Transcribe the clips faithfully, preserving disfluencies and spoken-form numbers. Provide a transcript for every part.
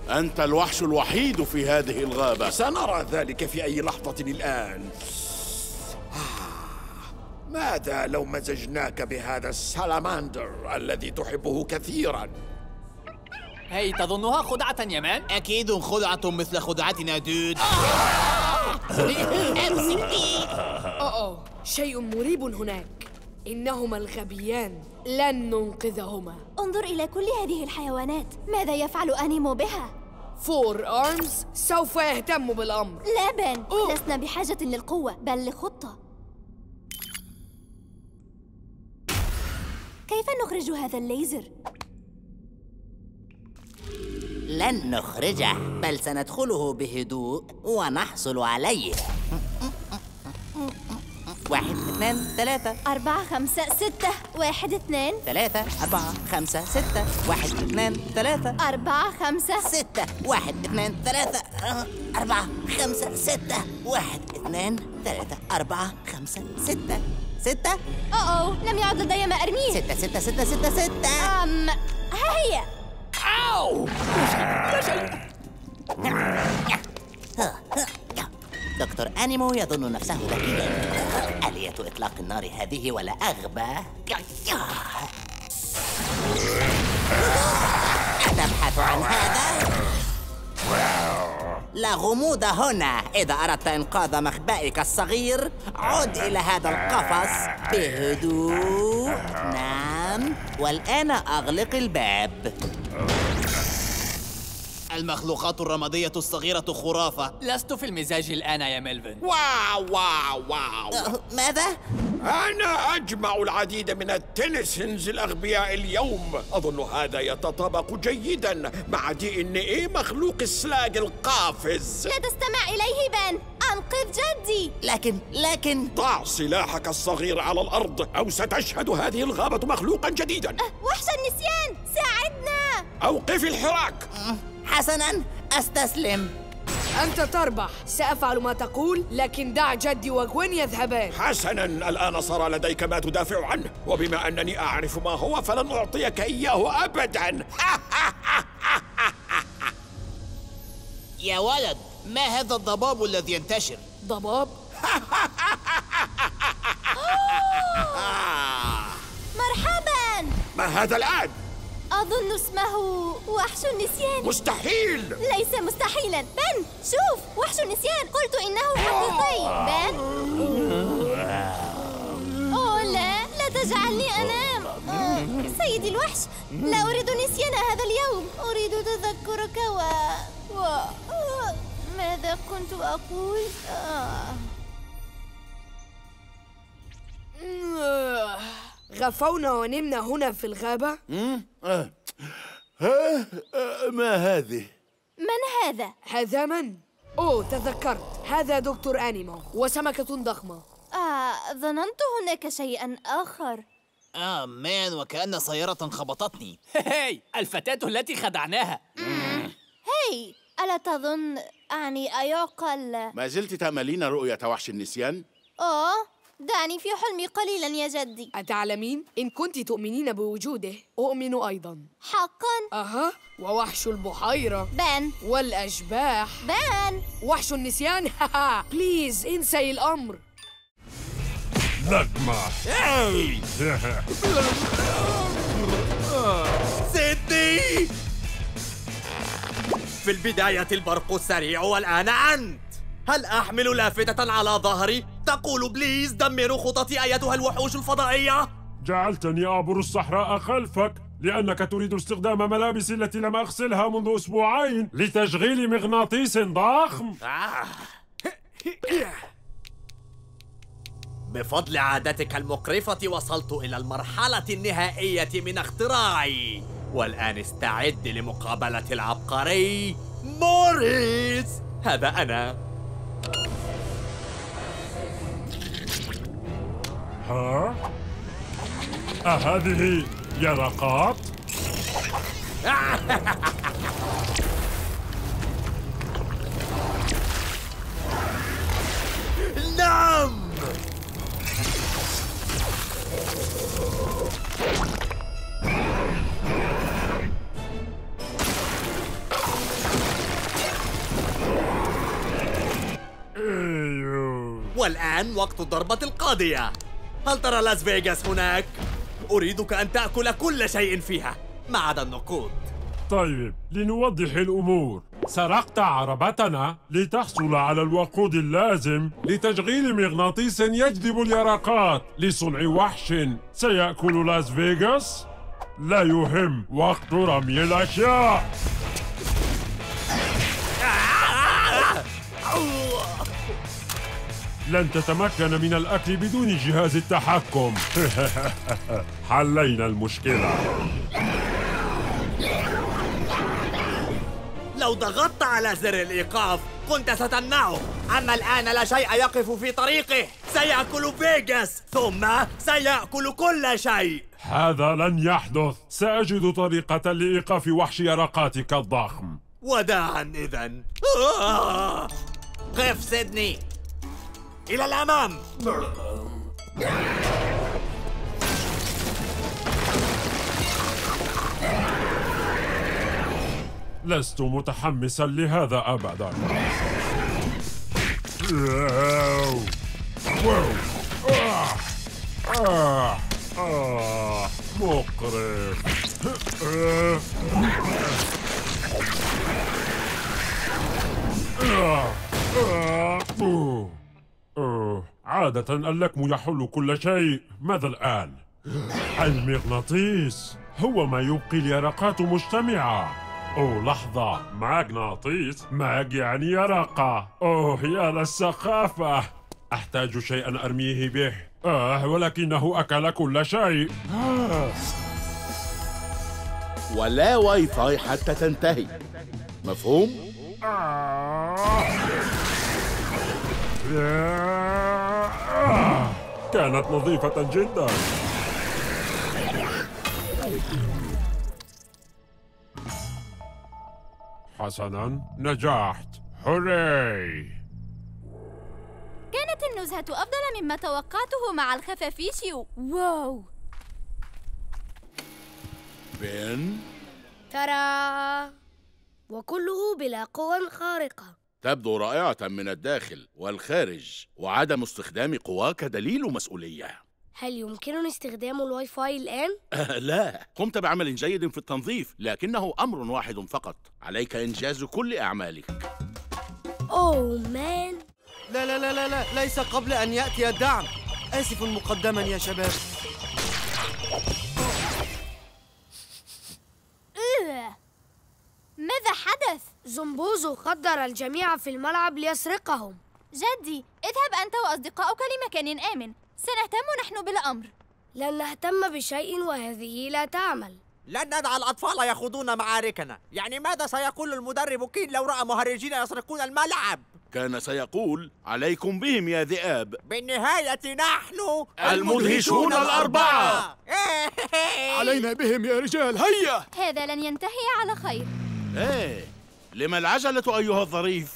أنت الوحش الوحيد في هذه الغابة. سنرى ذلك في أي لحظة الآن. ماذا لو مزجناك بهذا السالاماندر الذي تحبه كثيرا؟ هي تظنها خدعة يا مان؟ أكيد خدعة مثل خدعتنا دود. أوه شيء مريب هناك. إنهما الغبيان لن ننقذهما. انظر إلى كل هذه الحيوانات، ماذا يفعل أنيمو بها؟ فور أرمز سوف يهتم بالأمر. لا بن، لسنا بحاجة للقوة بل لخطة. كيف نخرج هذا الليزر؟ لن نخرجه، بل سندخله بهدوء ونحصل عليه. واحد اثنان ثلاثة أربعة خمسة ستة واحد اثنان ثلاثة أربعة خمسة ستة واحد اثنان ثلاثة أربعة خمسة ستة واحد اثنان ثلاثة أربعة خمسة ستة واحد اثنان ثلاثة أربعة خمسة ستة ستة. أوه لم يعد لدي ما أرميه. ستة ستة ستة ستة ستة. أم ها هي. أو لا شيء. دكتور أنيمو يظن نفسه ذكياً. آلية إطلاق النار هذه ولا أغبى. أتبحث عن هذا؟ لا غموض هنا. إذا أردت إنقاذ مخبئك الصغير عد إلى هذا القفص بهدوء. نعم، والآن أغلق الباب. المخلوقات الرمادية الصغيرة خرافة. لست في المزاج الآن يا ميلفن. واو واو واو. أه، ماذا؟ أنا أجمع العديد من التنسنز الأغبياء اليوم. أظن هذا يتطابق جيداً مع دي إن إيه مخلوق السلاج القافز. لا تستمع إليه بن، أنقذ جدي. لكن لكن ضع سلاحك الصغير على الأرض أو ستشهد هذه الغابة مخلوقاً جديداً. أه، وحش النسيان ساعدنا. أوقف الحراك. حسناً، أستسلم. أنت تربح، سأفعل ما تقول، لكن دع جدي وغوين يذهبان. حسناً، الآن صار لديك ما تدافع عنه، وبما أنني أعرف ما هو فلن أعطيك إياه أبداً. يا ولد، ما هذا الضباب الذي ينتشر؟ ضباب؟ مرحباً. ما هذا الآن؟ أظن اسمه وحش النسيان. مستحيل. ليس مستحيلاً. بن شوف، وحش النسيان، قلت إنه حقيقي. بن أوه لا، لا تجعلني أنام. آه، سيدي الوحش، لا أريد نسيان هذا اليوم، أريد تذكرك و... و... آه، ماذا كنت أقول؟ آه. غفونا ونمنا هنا في الغابة. آه. آه. آه. ما هذه؟ من هذا؟ هذا من؟ أوه تذكرت، هذا دكتور أنيمو وسمكة ضخمة. آه ظننت هناك شيئاً آخر. آه مان، وكأن سيارة خبطتني. هي الفتاة التي خدعناها. هاي، ألا تظن أعني أيعقل؟ ما زلت تأملين رؤية وحش النسيان؟ أوه دعني في حلمي قليلاً يا جدي. أتعلمين؟ إن كنت تؤمنين بوجوده أؤمن أيضاً. حقاً؟ أها، ووحش البحيرة بان والأشباح. بان وحش النسيان. هاها بليز انسي الأمر. نجمة. سيدني، في البداية البرق السريع والآن أنت. هل أحمل لافتة على ظهري تقول بليز دمروا خططي أيتها الوحوش الفضائية؟ جعلتني أعبر الصحراء خلفك لأنك تريد استخدام ملابسي التي لم أغسلها منذ أسبوعين لتشغيل مغناطيس ضخم. بفضل عادتك المقرفة وصلت إلى المرحلة النهائية من اختراعي، والآن استعد لمقابلة العبقري موريس. هذا أنا. ها؟ أهذه يرقات؟ نعم. والآن وقت الضربة القاضية. هل ترى لاس فيغاس هناك؟ أريدك أن تأكل كل شيء فيها ما عدا النقود. طيب، لنوضح الأمور. سرقت عربتنا لتحصل على الوقود اللازم لتشغيل مغناطيس يجذب اليرقات لصنع وحش سيأكل لاس فيغاس؟ لا يهم، وقت رمي الأشياء. لن تتمكن من الأكل بدون جهاز التحكم. حلينا المشكلة. لو ضغطت على زر الإيقاف كنت ستمنعه، أما الآن لا شيء يقف في طريقه. سيأكل فيغاس ثم سيأكل كل شيء. هذا لن يحدث. سأجد طريقة لإيقاف وحش يرقاتك الضخم. وداعا إذن. قف سيدني، إلى الأمام. لست متحمسا لهذا أبدا. مقرف. عادة اللكم يحل كل شيء. ماذا الآن؟ المغناطيس هو ما يبقي اليرقات مجتمعة. أوه لحظة، مغناطيس؟ ماغ يعني يرقة. أوه يا للسخافة. أحتاج شيئا أرميه به. آه ولكنه أكل كل شيء. آه. ولا واي فاي حتى تنتهي. مفهوم؟ آه. آه. كانت نظيفة جدا. حسناً، نجحت. هوري! كانت النزهة أفضل مما توقعته مع الخفافيش. واو! بن؟ ترى وكله بلا قوى خارقة. تبدو رائعة من الداخل والخارج، وعدم استخدام قواك دليل مسؤولية. هل يمكنني استخدام الواي فاي الآن؟ أه لا، قمت بعمل جيد في التنظيف، لكنه أمر واحد فقط. عليك إنجاز كل أعمالك. أوه مان. لا لا لا لا لا، ليس قبل أن يأتي الدعم. آسف مقدما يا شباب. ماذا حدث؟ زنبوزو خدر الجميع في الملعب ليسرقهم. جدي، اذهب أنت وأصدقاؤك لمكان آمن. سنهتم نحن بالأمر. لن نهتم بشيء وهذه لا تعمل. لن ندع الأطفال يخوضون معاركنا. يعني ماذا سيقول المدرب كين لو رأى مهرجين يسرقون الملعب؟ كان سيقول: عليكم بهم يا ذئاب. بالنهاية نحن المدهشون الأربعة. علينا بهم يا رجال، هيا. هذا لن ينتهي على خير. ايه، لما العجلة أيها الظريف؟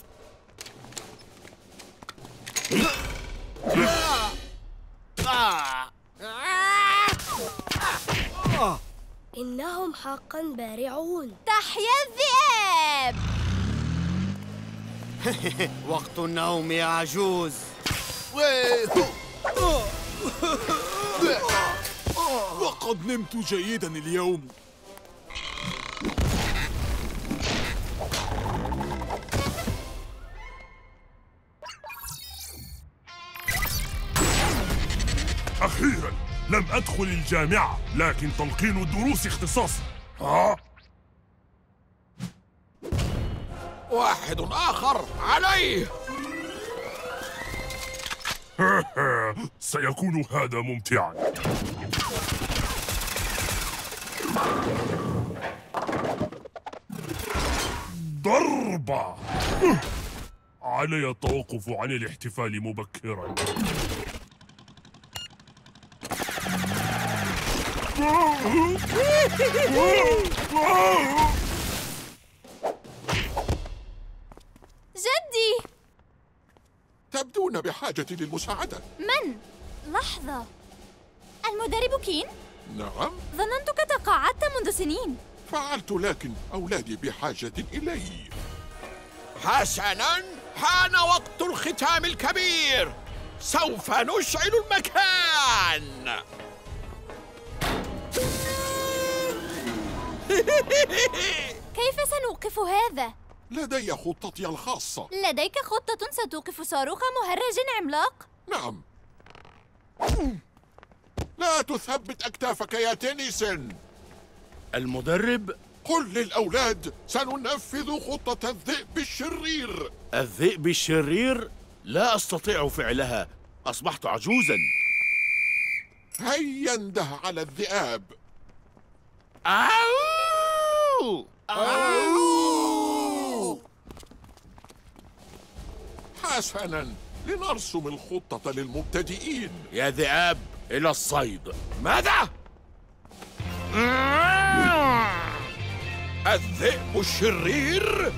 إنهم حقا بارعون. تحيا الذئاب. وقت النوم يا عجوز. وقد نمت جيدا اليوم. أخيراً لم أدخل الجامعة، لكن تلقين الدروس اختصاصي. ها؟ واحد آخر عليه. سيكون هذا ممتعاً. ضربة. علي التوقف عن الاحتفال مبكراً. جدي، تبدون بحاجة للمساعدة. من؟ لحظة، المدرب كين؟ نعم. ظننتك تقاعدت منذ سنين. فعلت، لكن أولادي بحاجة إلي. حسناً، حان وقت الختام الكبير. سوف نشعل المكان. كيف سنوقف هذا؟ لدي خطتي الخاصة. لديك خطة ستوقف صاروخ مهرج عملاق؟ نعم. لا تثبت أكتافك يا تينيسن. المدرب؟ قل للأولاد سننفذ خطة الذئب الشرير. الذئب الشرير؟ لا أستطيع فعلها، أصبحت عجوزاً. هيا انده على الذئاب. أوو! أوو! حسناً، لنرسم الخطة للمبتدئين. يا ذئاب إلى الصيد. ماذا؟ الذئب الشرير؟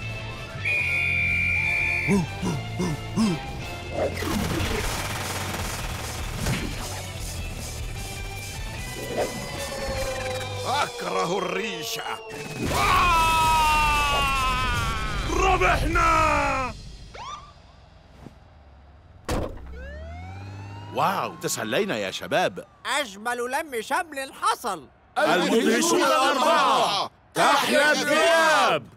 أكره الريشة. ربحنا! واو، تسلينا يا شباب. أجمل لم شمل حصل. المدهشون الأربعة، تحيا الذئاب.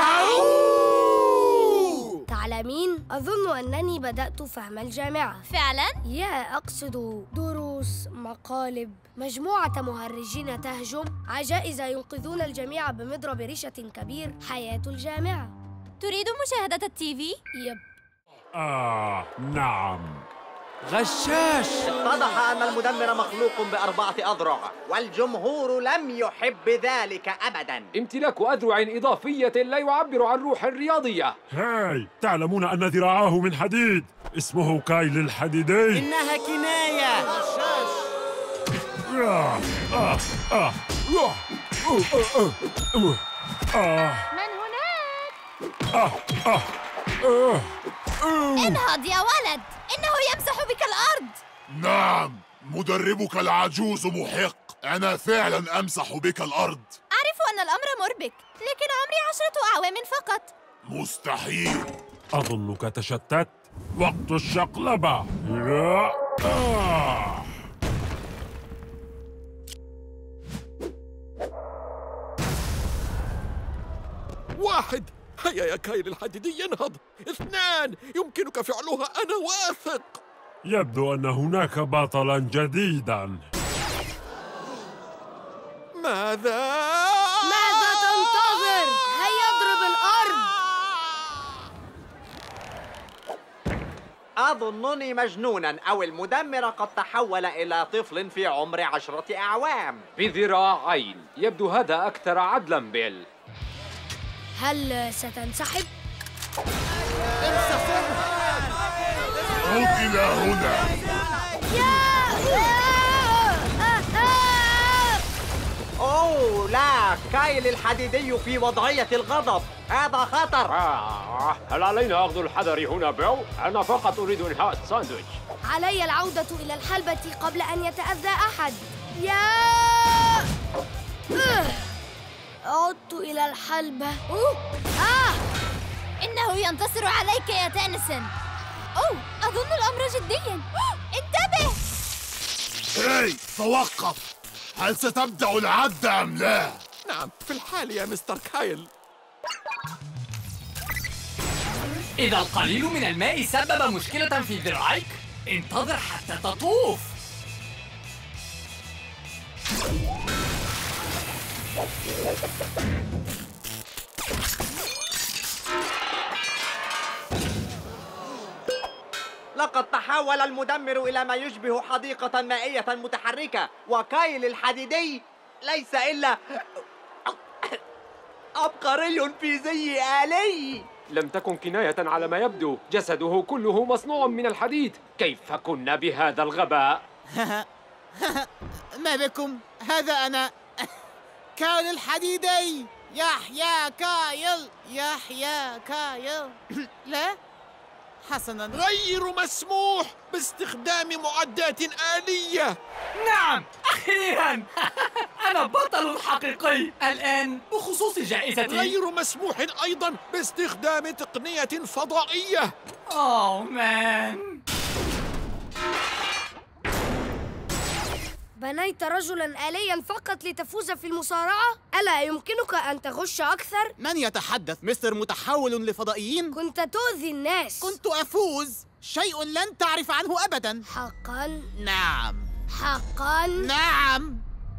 تعلمين، أظن أنني بدأت فهم الجامعة. فعلا؟ يا أقصد دروس، مقالب، مجموعة مهرجين تهجم، عجائز ينقذون الجميع بمضرب ريشة كبير. حياة الجامعة. تريد مشاهدة التيفي؟ يب. آه نعم. غشاش. اتضح أن المدمر مخلوق بأربعة أذرع، والجمهور لم يحب ذلك أبداً. امتلاك أذرع إضافية لا يعبر عن روح الرياضية. هاي، تعلمون أن ذراعه من حديد، اسمه كايل الحديدي. إنها كناية. غشاش. آه آه آه آه من هناك؟ آه آه آه انهض يا ولد، إنه يمسح بك الأرض. نعم، مدربك العجوز محق. أنا فعلا أمسح بك الأرض. أعرف أن الأمر مربك، لكن عمري عشرة أعوام فقط. مستحيل. أظنك تشتت. وقت الشقلبة. يا آه. واحد، هيا يا كايل الحديدي ينهض. اثنان، يمكنك فعلها، أنا واثق. يبدو أن هناك بطلاً جديداً. ماذا؟ ماذا تنتظر؟ هيا اضرب الأرض. أظنني مجنوناً، أو المدمر قد تحول إلى طفل في عمر عشرة أعوام. بذراعين. يبدو هذا أكثر عدلاً بيل. هل ستنسحب؟ عد إلى هنا. أوه لا، كايل الحديدي في وضعية الغضب. هذا خطر. آه. هل علينا أخذ الحذر هنا بيل؟ أنا فقط أريد إنهاء الساندويتش. علي العودة إلى الحلبة قبل أن يتأذى أحد. يا عدت إلى الحلبة. أوه. آه. إنه ينتصر عليك يا تينيسن. أوه، أظن الأمر جدياً. انتبه. هاي، توقف. هل ستبدأ العد أم لا؟ نعم، في الحال يا مستر كايل. إذا القليل من الماء سبب مشكلة في ذراعيك، انتظر حتى تطوف. لقد تحول المدمر إلى ما يشبه حديقة مائية متحركة، وكايل الحديدي ليس إلا عبقري في زي آلي. لم تكن كناية على ما يبدو، جسده كله مصنوع من الحديد. كيف كنا بهذا الغباء؟ ما بكم؟ هذا أنا كايل الحديدي. يحيى كايل، يحيى كايل. لا، حسناً. غير مسموح باستخدام معدات آلية. نعم، أخيراً. أنا بطل حقيقي. الآن بخصوص جائزتي. غير مسموح أيضاً باستخدام تقنية فضائية. أوه مان. بنيت رجلاً آلياً فقط لتفوز في المصارعة؟ ألا يمكنك أن تغش أكثر؟ من يتحدث؟ مستر متحول لفضائيين؟ كنت تؤذي الناس. كنت أفوز، شيء لن تعرف عنه أبداً. حقاً؟ نعم. حقاً؟ نعم.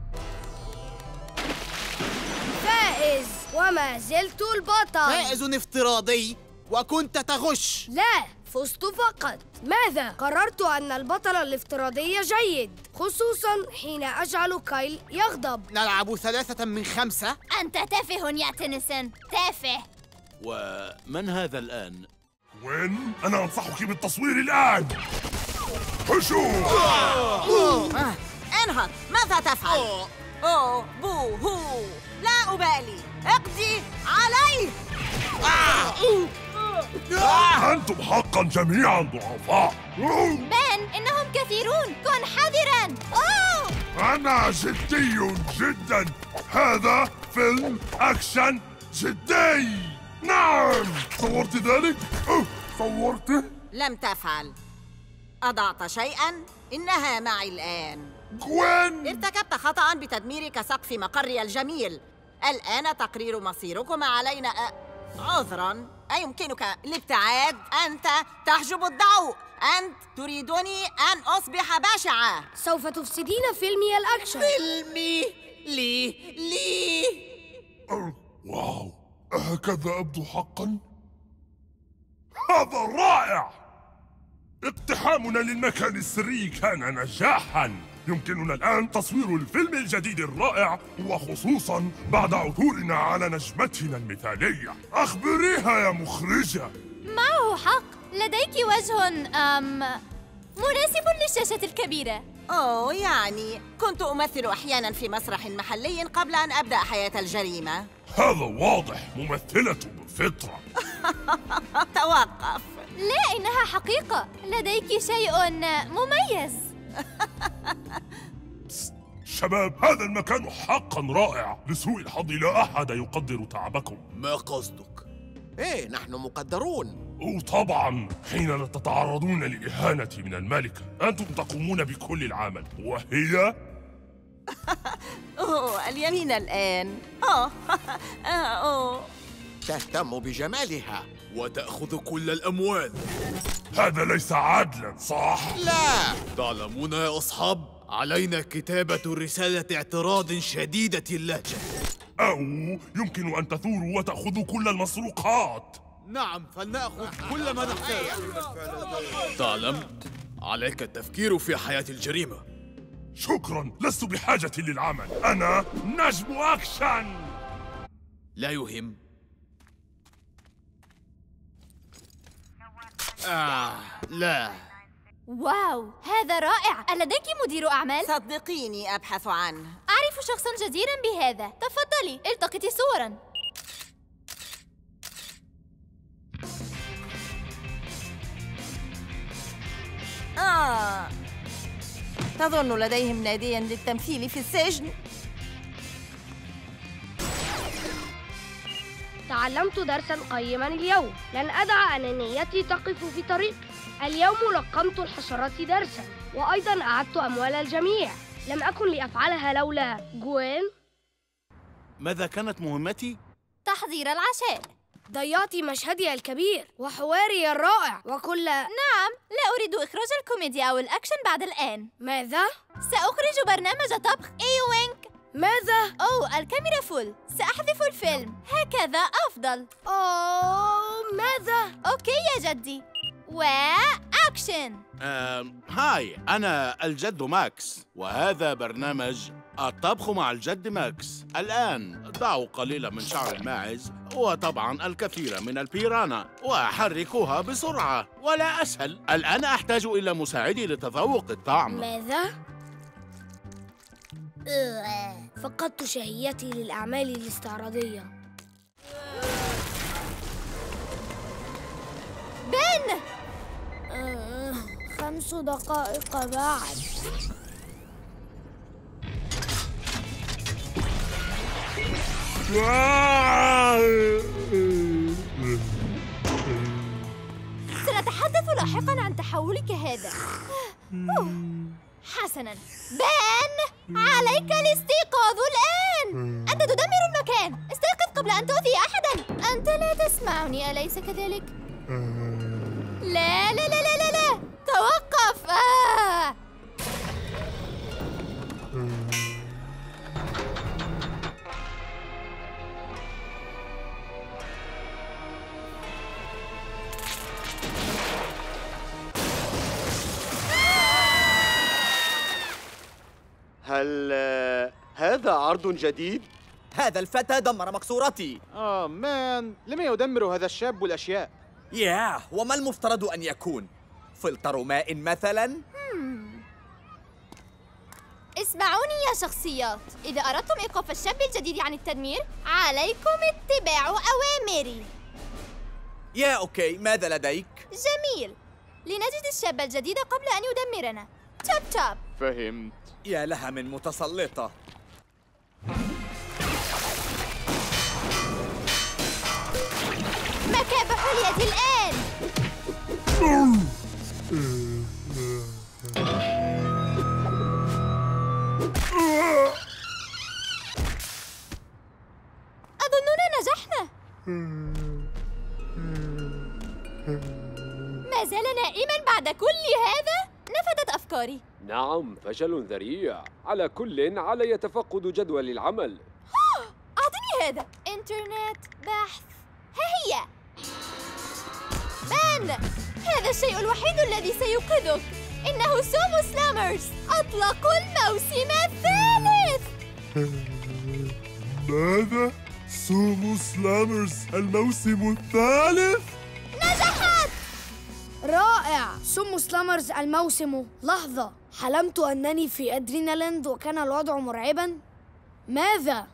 فائز وما زلت البطل. فائز افتراضي وكنت تغش. لا، فزت فقط. ماذا؟ قررت أن البطل الافتراضي جيد، خصوصاً حين أجعل كايل يغضب. نلعب ثلاثة من خمسة. أنت تافه يا تنسن، تافه. ومن هذا الآن؟ وين؟ أنا أنصحك بالتصوير الآن. هشوم! انهض، ماذا تفعل؟ أوه بو هو، لا أبالي، اقضي عليه. أنتم حقا جميعا ضعفاء. بان، إنهم كثيرون، كن حذرا. أوه! أنا جدي جدا. هذا فيلم أكشن جدي. نعم، صورت ذلك؟ أوه. صورته؟ لم تفعل. أضعت شيئا؟ إنها معي الآن. وين؟ ارتكبت خطأ بتدميرك سقف مقري الجميل. الآن تقرير مصيركما علينا. أ... عذراً، أيمكنك الابتعاد؟ أنت تحجب الضوء. أنت تريدني أن أصبح بشعة. سوف تفسدين فيلمي الأكشن. فيلمي؟ لي لي أوه. واو، هكذا أبدو حقا؟ هذا رائع! اقتحامنا للمكان السري كان نجاحا. يمكننا الآن تصوير الفيلم الجديد الرائع، وخصوصا بعد عثورنا على نجمتنا المثالية. أخبريها يا مخرجة. معه حق، لديك وجه أم مناسب للشاشة الكبيرة. أوه، يعني كنت أمثل أحيانا في مسرح محلي قبل أن أبدأ حياة الجريمة. هذا واضح، ممثلة بالفطرة. توقف. لا، إنها حقيقة، لديك شيء مميز. شباب، هذا المكان حقا رائع. لسوء الحظ لا أحد يقدر تعبكم. ما قصدك؟ إيه، نحن مقدرون. وطبعا حين تتعرضون لإهانة من الملكة أنتم تقومون بكل العمل، وهي أوه، اليمين الآن. أوه أوه تهتم بجمالها وتأخذ كل الأموال. هذا ليس عدلا، صح؟ لا. تعلمون يا أصحاب، علينا كتابة رسالة اعتراض شديدة اللهجة. أو يمكن أن تثوروا وتأخذوا كل المسروقات. نعم، فلنأخذ كل ما نحتاج. تعلم، عليك التفكير في حياة الجريمة. شكرا، لست بحاجة للعمل، أنا نجم أكشن. لا يهم. آه، لا. واو، هذا رائع. ألديك مدير أعمال؟ صدقيني أبحث عنه. أعرف شخصاً جديراً بهذا. تفضلي، التقطي صوراً. آه، تظن لديهم نادياً للتمثيل في السجن؟ تعلمت درساً قيماً اليوم. لن أدع أنانيتي تقف في طريقي. اليوم لقمت الحشرات درساً، وأيضاً أعدت أموال الجميع. لم أكن لأفعلها لولا جوين. ماذا كانت مهمتي؟ تحضير العشاء. ضيعت مشهدي الكبير وحواري الرائع وكل... نعم، لا أريد إخراج الكوميديا أو الأكشن بعد الآن. ماذا؟ سأخرج برنامج طبخ إي وينك. ماذا؟ أوه، الكاميرا فل. سأحذف الفيلم، هكذا أفضل. أوه، ماذا؟ أوكي يا جدي. وأكشن. آه، هاي، أنا الجد ماكس، وهذا برنامج الطبخ مع الجد ماكس. الآن ضعوا قليلا من شعر الماعز وطبعا الكثير من البيرانا وحركوها بسرعة، ولا أسهل. الآن أحتاج إلى مساعدي لتذوق الطعم. ماذا؟ فقدت شهيتي للأعمال الاستعراضية. بن! آه، خمس دقائق بعد. سنتحدث لاحقاً عن تحولك هذا. حسناً، بن! عليك الاستيقاظ الآن. أنت تدمر المكان. استيقظ قبل أن تؤذي أحدا. أنت لا تسمعني أليس كذلك؟ لا لا لا لا لا, لا. توقف. آه. هل آه، هذا عرض جديد؟ هذا الفتى دمر مقصورتي. آه مان، لم يدمر هذا الشاب الأشياء؟ ياه، وما المفترض أن يكون؟ فلتر ماء مثلاً؟ اسمعوني يا شخصيات، إذا أردتم إيقاف الشاب الجديد عن التدمير عليكم اتباع أوامري. يا أوكي، ماذا لديك؟ جميل، لنجد الشاب الجديد قبل أن يدمرنا. توب توب. فهمت. يا لها من متسلطة. مكابح اليد الآن. أظننا نجحنا. ما زال نائما بعد كل هذا؟ نفدت أفكاري. نعم، فشل ذريع. على كل علي تفقد جدول العمل. أعطني هذا. إنترنت بحث. ها هي. بان، هذا الشيء الوحيد الذي سينقذك. إنه سومو سلامرز. أطلقوا الموسم الثالث. ماذا؟ سومو سلامرز الموسم الثالث؟ نجحت! رائع! سومو سلامرز الموسم. لحظة، حلمت أنني في أدرينالاند وكان الوضع مرعباً. ماذا؟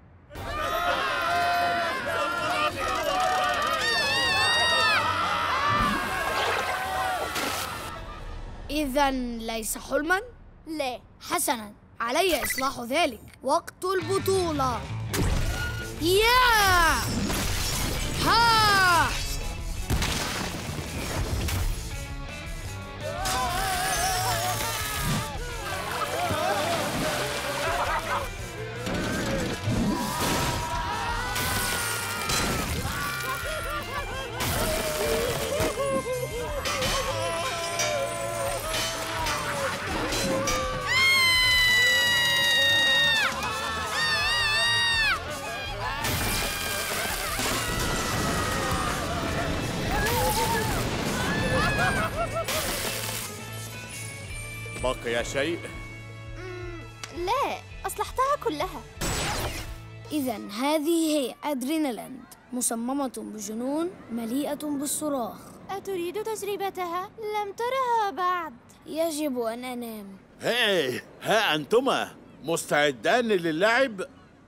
إذا ليس حلماً؟ لا. حسناً، علي إصلاح ذلك. وقت البطولة. يا ها بقي شيء؟ لا، أصلحتها كلها. إذا هذه هي أدرينالاند، مصممة بجنون مليئة بالصراخ. أتريد تجربتها؟ لم ترها بعد. يجب أن أنام. هاي، ها أنتما مستعدان للعب؟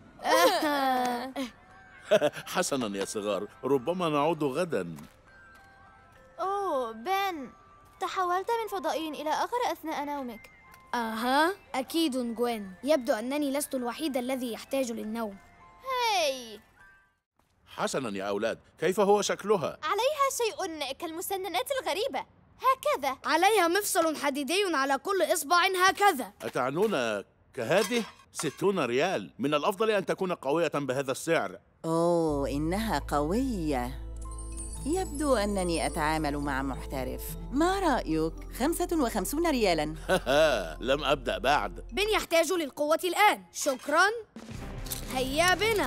حسناً يا صغار، ربما نعود غداً. أوه بن، تحولت من فضائي إلى آخر أثناء نومك. أها، أكيد جوين. يبدو أنني لست الوحيد الذي يحتاج للنوم. هاي. حسناً يا أولاد، كيف هو شكلها؟ عليها شيء كالمسننات الغريبة، هكذا. عليها مفصل حديدي على كل إصبع هكذا. أتعنون كهذه؟ ستون ريال. من الأفضل أن تكون قوية بهذا السعر. أوه، إنها قوية. يبدو أنني أتعامل مع محترف. ما رأيك؟ خمسة وخمسون ريالاً. لم أبدأ بعد. بن يحتاج للقوة الآن. شكراً. هيا بنا.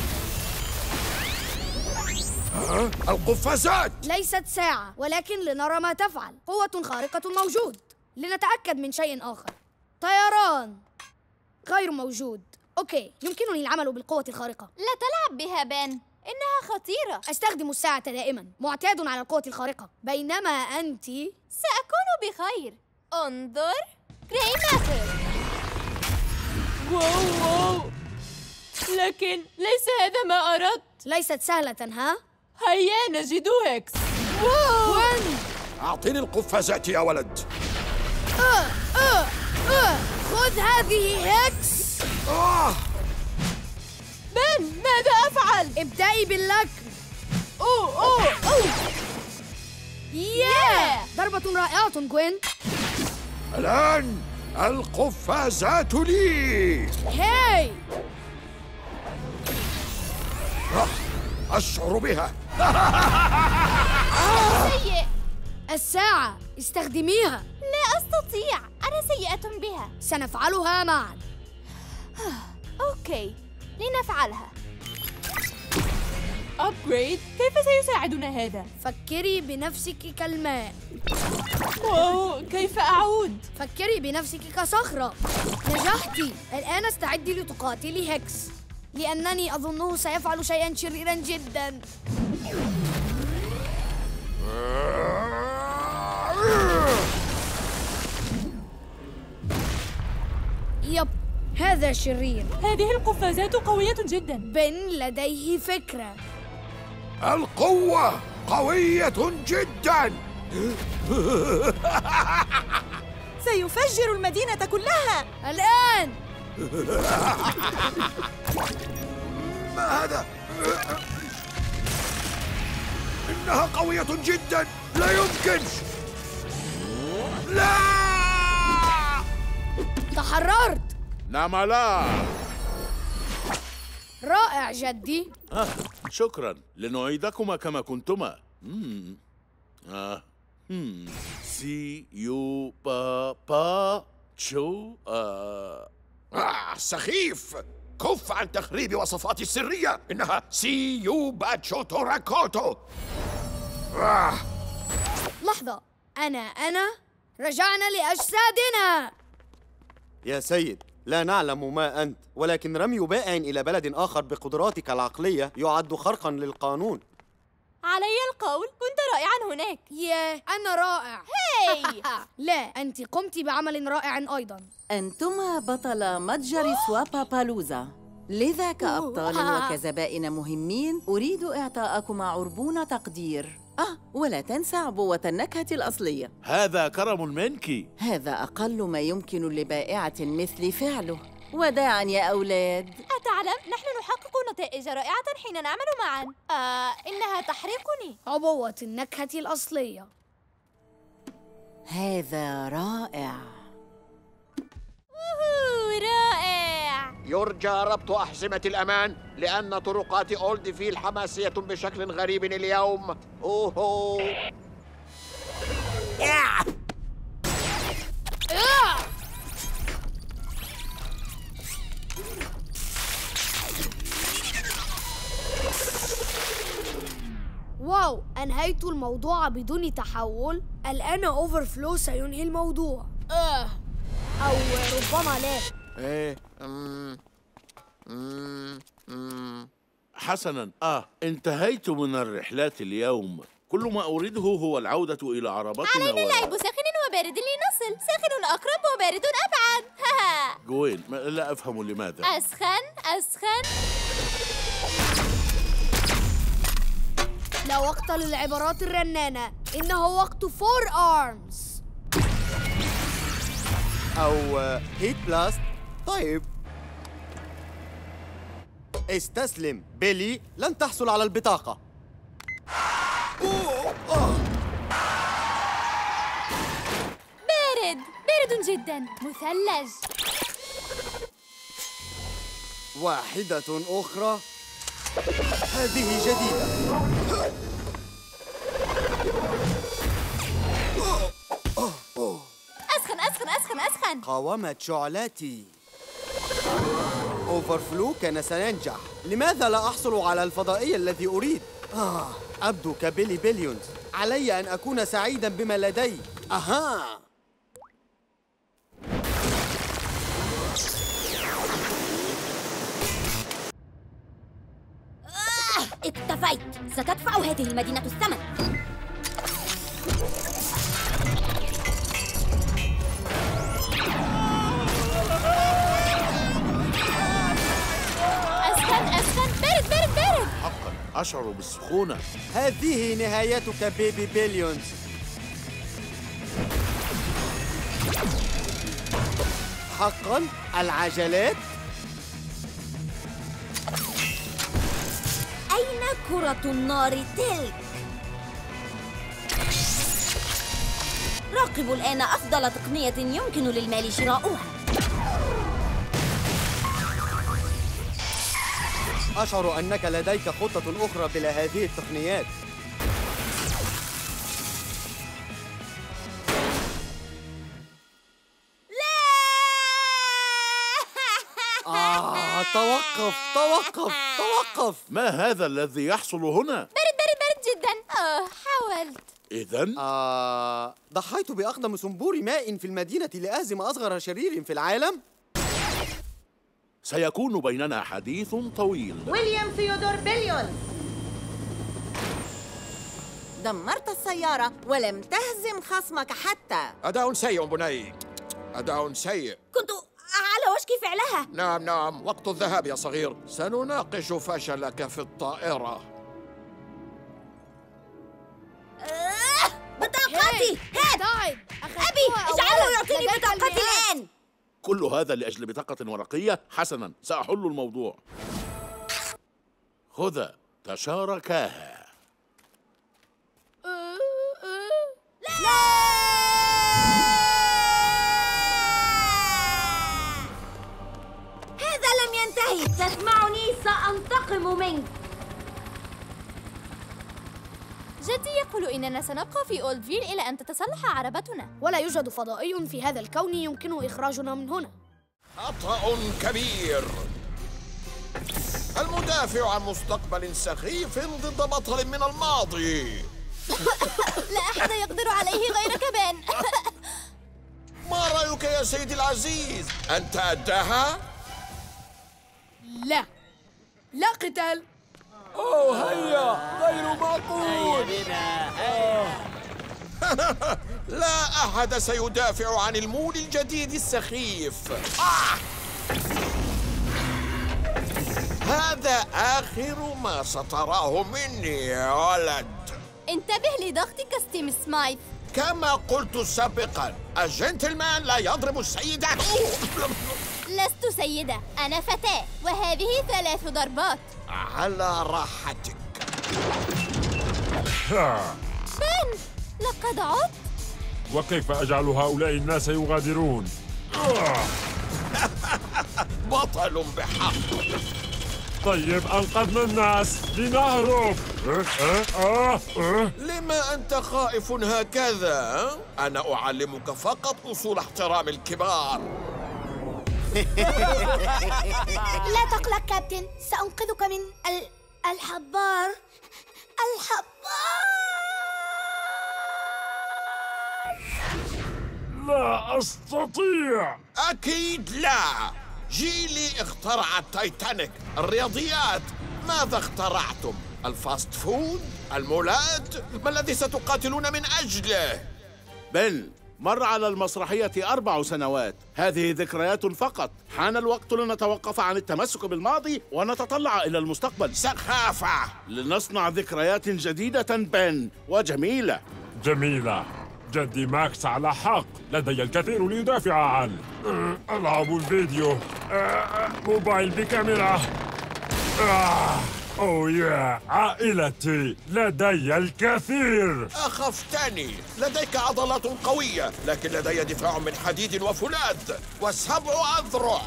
القفازات! ليست ساعة، ولكن لنرى ما تفعل. قوة خارقة موجود. لنتأكد من شيء آخر. طيران غير موجود. أوكي، يمكنني العمل بالقوة الخارقة. لا تلعب بها بن، إنها خطيرة. أستخدم الساعة دائما، معتاد على القوة الخارقة. بينما أنت سأكون بخير. انظر، جراي ماتر. واو واو، لكن ليس هذا ما أردت. ليست سهلة ها؟ هيا نجد هيكس. واو، وين؟ أعطيني القفازات يا ولد. آه آه آه. خذ هذه هيكس. آه. بن، ماذا أفعل؟ ابدأي باللكم. أوه أوه أوه. ياه، ضربة رائعة جوين. الآن القفازات لي. هاي أشعر بها. سيء. الساعة استخدميها. لا أستطيع، أنا سيئة بها. سنفعلها معا. أوكي، لنفعلها. أبجريد، كيف سيساعدنا هذا؟ فكري بنفسك كالماء. أوه، كيف أعود؟ فكري بنفسك كصخرة. نجحتي. الآن استعدي لتقاتلي هيكس، لأنني أظنه سيفعل شيئاً شريراً جداً. يب، هذا شرير. هذه القفازات قوية جداً. بن لديه فكرة. القوة قوية جداً. سيفجر المدينة كلها الآن. ما هذا؟ إنها قوية جداً، لا يمكن. لا! تحررت. نعم لا. رائع جدي. آه، شكرا. لنعيدكما كما كنتما. مم. آه. مم. سي يو با با تشو آه. آه سخيف. كف عن تخريب وصفاتي السرية. إنها سي يو باتشو توراكوتو. آه. لحظة، أنا أنا رجعنا لأجسادنا. يا سيد، لا نعلم ما أنت، ولكن رمي بائع إلى بلد آخر بقدراتك العقلية يعد خرقاً للقانون. علي القول كنت رائعاً هناك. ياه، أنا رائع. هاي. لا، أنت قمت بعمل رائع أيضاً. أنتما بطل متجر سوابا بالوزا، لذا كأبطال وكزبائن مهمين أريد إعطاءكما عربون تقدير. آه، ولا تنسى عبوة النكهة الأصلية. هذا كرم منك. هذا أقل ما يمكن لبائعة مثلي فعله. وداعاً يا أولاد. أتعلم، نحن نحقق نتائج رائعة حين نعمل معاً. آه، إنها تحرقني. عبوة النكهة الأصلية. هذا رائع. أوه، رائع. يرجى ربط أحزمة الأمان لأن طرقات أولد فيل حماسية بشكل غريب اليوم. أوهو. آه. واو، أنهيت الموضوع بدون تحول. الآن أوفرفلو سينهي الموضوع. آه. أو ربما لا. إيه. أمم. أمم. حسناً. آه، انتهيت من الرحلات اليوم. كل ما أريده هو العودة إلى عربتنا. علينا و... لعب ساخن وبارد لنصل. ساخن أقرب وبارد أبعد. جوين، لا أفهم لماذا. أسخن أسخن. لا وقت للعبارات الرنانة، إنه وقت فور آرمز. أو هيت بلاست. طيب، استسلم بيلي، لن تحصل على البطاقة. بارد بارد جدا، مثلج. واحدة أخرى. هذه جديدة. أسخن أسخن أسخن أسخن. قاومت شعلاتي. أوفرفلو كان سينجح. لماذا لا أحصل على الفضائي الذي أريد؟ آه، أبدو كبيلي بليونز. علي أن أكون سعيداً بما لدي. أها. اكتفيت. ستدفع هذه المدينة الثمن. أسخن أسخن. بارد بارد بارد. حقاً أشعر بالسخونة. هذه نهايتك بيبي بليونز. حقاً العجلات. أين كرة النار تلك؟ راقبوا الآن أفضل تقنية يمكن للمال شراؤها. أشعر أنك لديك خطة أخرى بلا هذه التقنيات. آه توقف توقف توقف. ما هذا الذي يحصل هنا؟ برد برد برد جدا. آه حاولت. إذن؟ آه ضحيت بأقدم صنبور ماء في المدينة لأهزم أصغر شرير في العالم. سيكون بيننا حديث طويل. ويليام ثيودور بليون، دمرت السيارة ولم تهزم خصمك حتى. أداء سيء بني، أداء سيء. كنت على وشك فعلها. نعم نعم، وقت الذهاب يا صغير. سنناقش فشلك في الطائرة. آه بطاقتي. هات أبي اجعله يعطيني بطاقتي الآن. كل هذا لأجل بطاقة ورقية؟ حسناً، سأحل الموضوع. خذ، تشاركاها. لا! هذا لم ينتهي. تسمعني؟ سأنتقم منك. جدي يقول إننا سنبقى في أولدفيل إلى أن تتصلح عربتنا. ولا يوجد فضائي في هذا الكون يمكنه إخراجنا من هنا. خطأ كبير. المدافع عن مستقبل سخيف ضد بطل من الماضي. لا أحد يقدر عليه غيرك بان. ما رأيك يا سيدي العزيز؟ أنت أداها؟ لا، لا قتال. أوه هيا، غير معقول. لا أحد سيدافع عن المول الجديد السخيف. آه! هذا آخر ما ستراه مني يا ولد. انتبه لضغطك ستيم سمايث. كما قلت سابقا، الجنتلمان لا يضرب السيدات. لست سيدة، أنا فتاة، وهذه ثلاث ضربات. على راحتك. بن، لقد عدت. وكيف أجعل هؤلاء الناس يغادرون؟ بطل بحق. طيب أنقذنا الناس، لنهرب. لما أنت خائف هكذا؟ أنا أعلمك فقط أصول احترام الكبار. لا تقلق كابتن، سأنقذك من ال... الحبار. الحبار. لا أستطيع. أكيد لا. جيلي اخترع التايتانيك. الرياضيات، ماذا اخترعتم؟ الفاست فود؟ المولات؟ ما الذي ستقاتلون من أجله؟ بن، مر على المسرحية أربع سنوات. هذه ذكريات فقط. حان الوقت لنتوقف عن التمسك بالماضي ونتطلع إلى المستقبل. سخافة. لنصنع ذكريات جديدة بن، وجميلة. جميلة. جدي ماكس على حق، لدي الكثير ليدافع عنه. ألعاب الفيديو، موبايل بكاميرا. أوه يا عائلتي، لدي الكثير. أخفتني. لديك عضلات قوية، لكن لدي دفاع من حديد وفولاذ وسبع أذرع.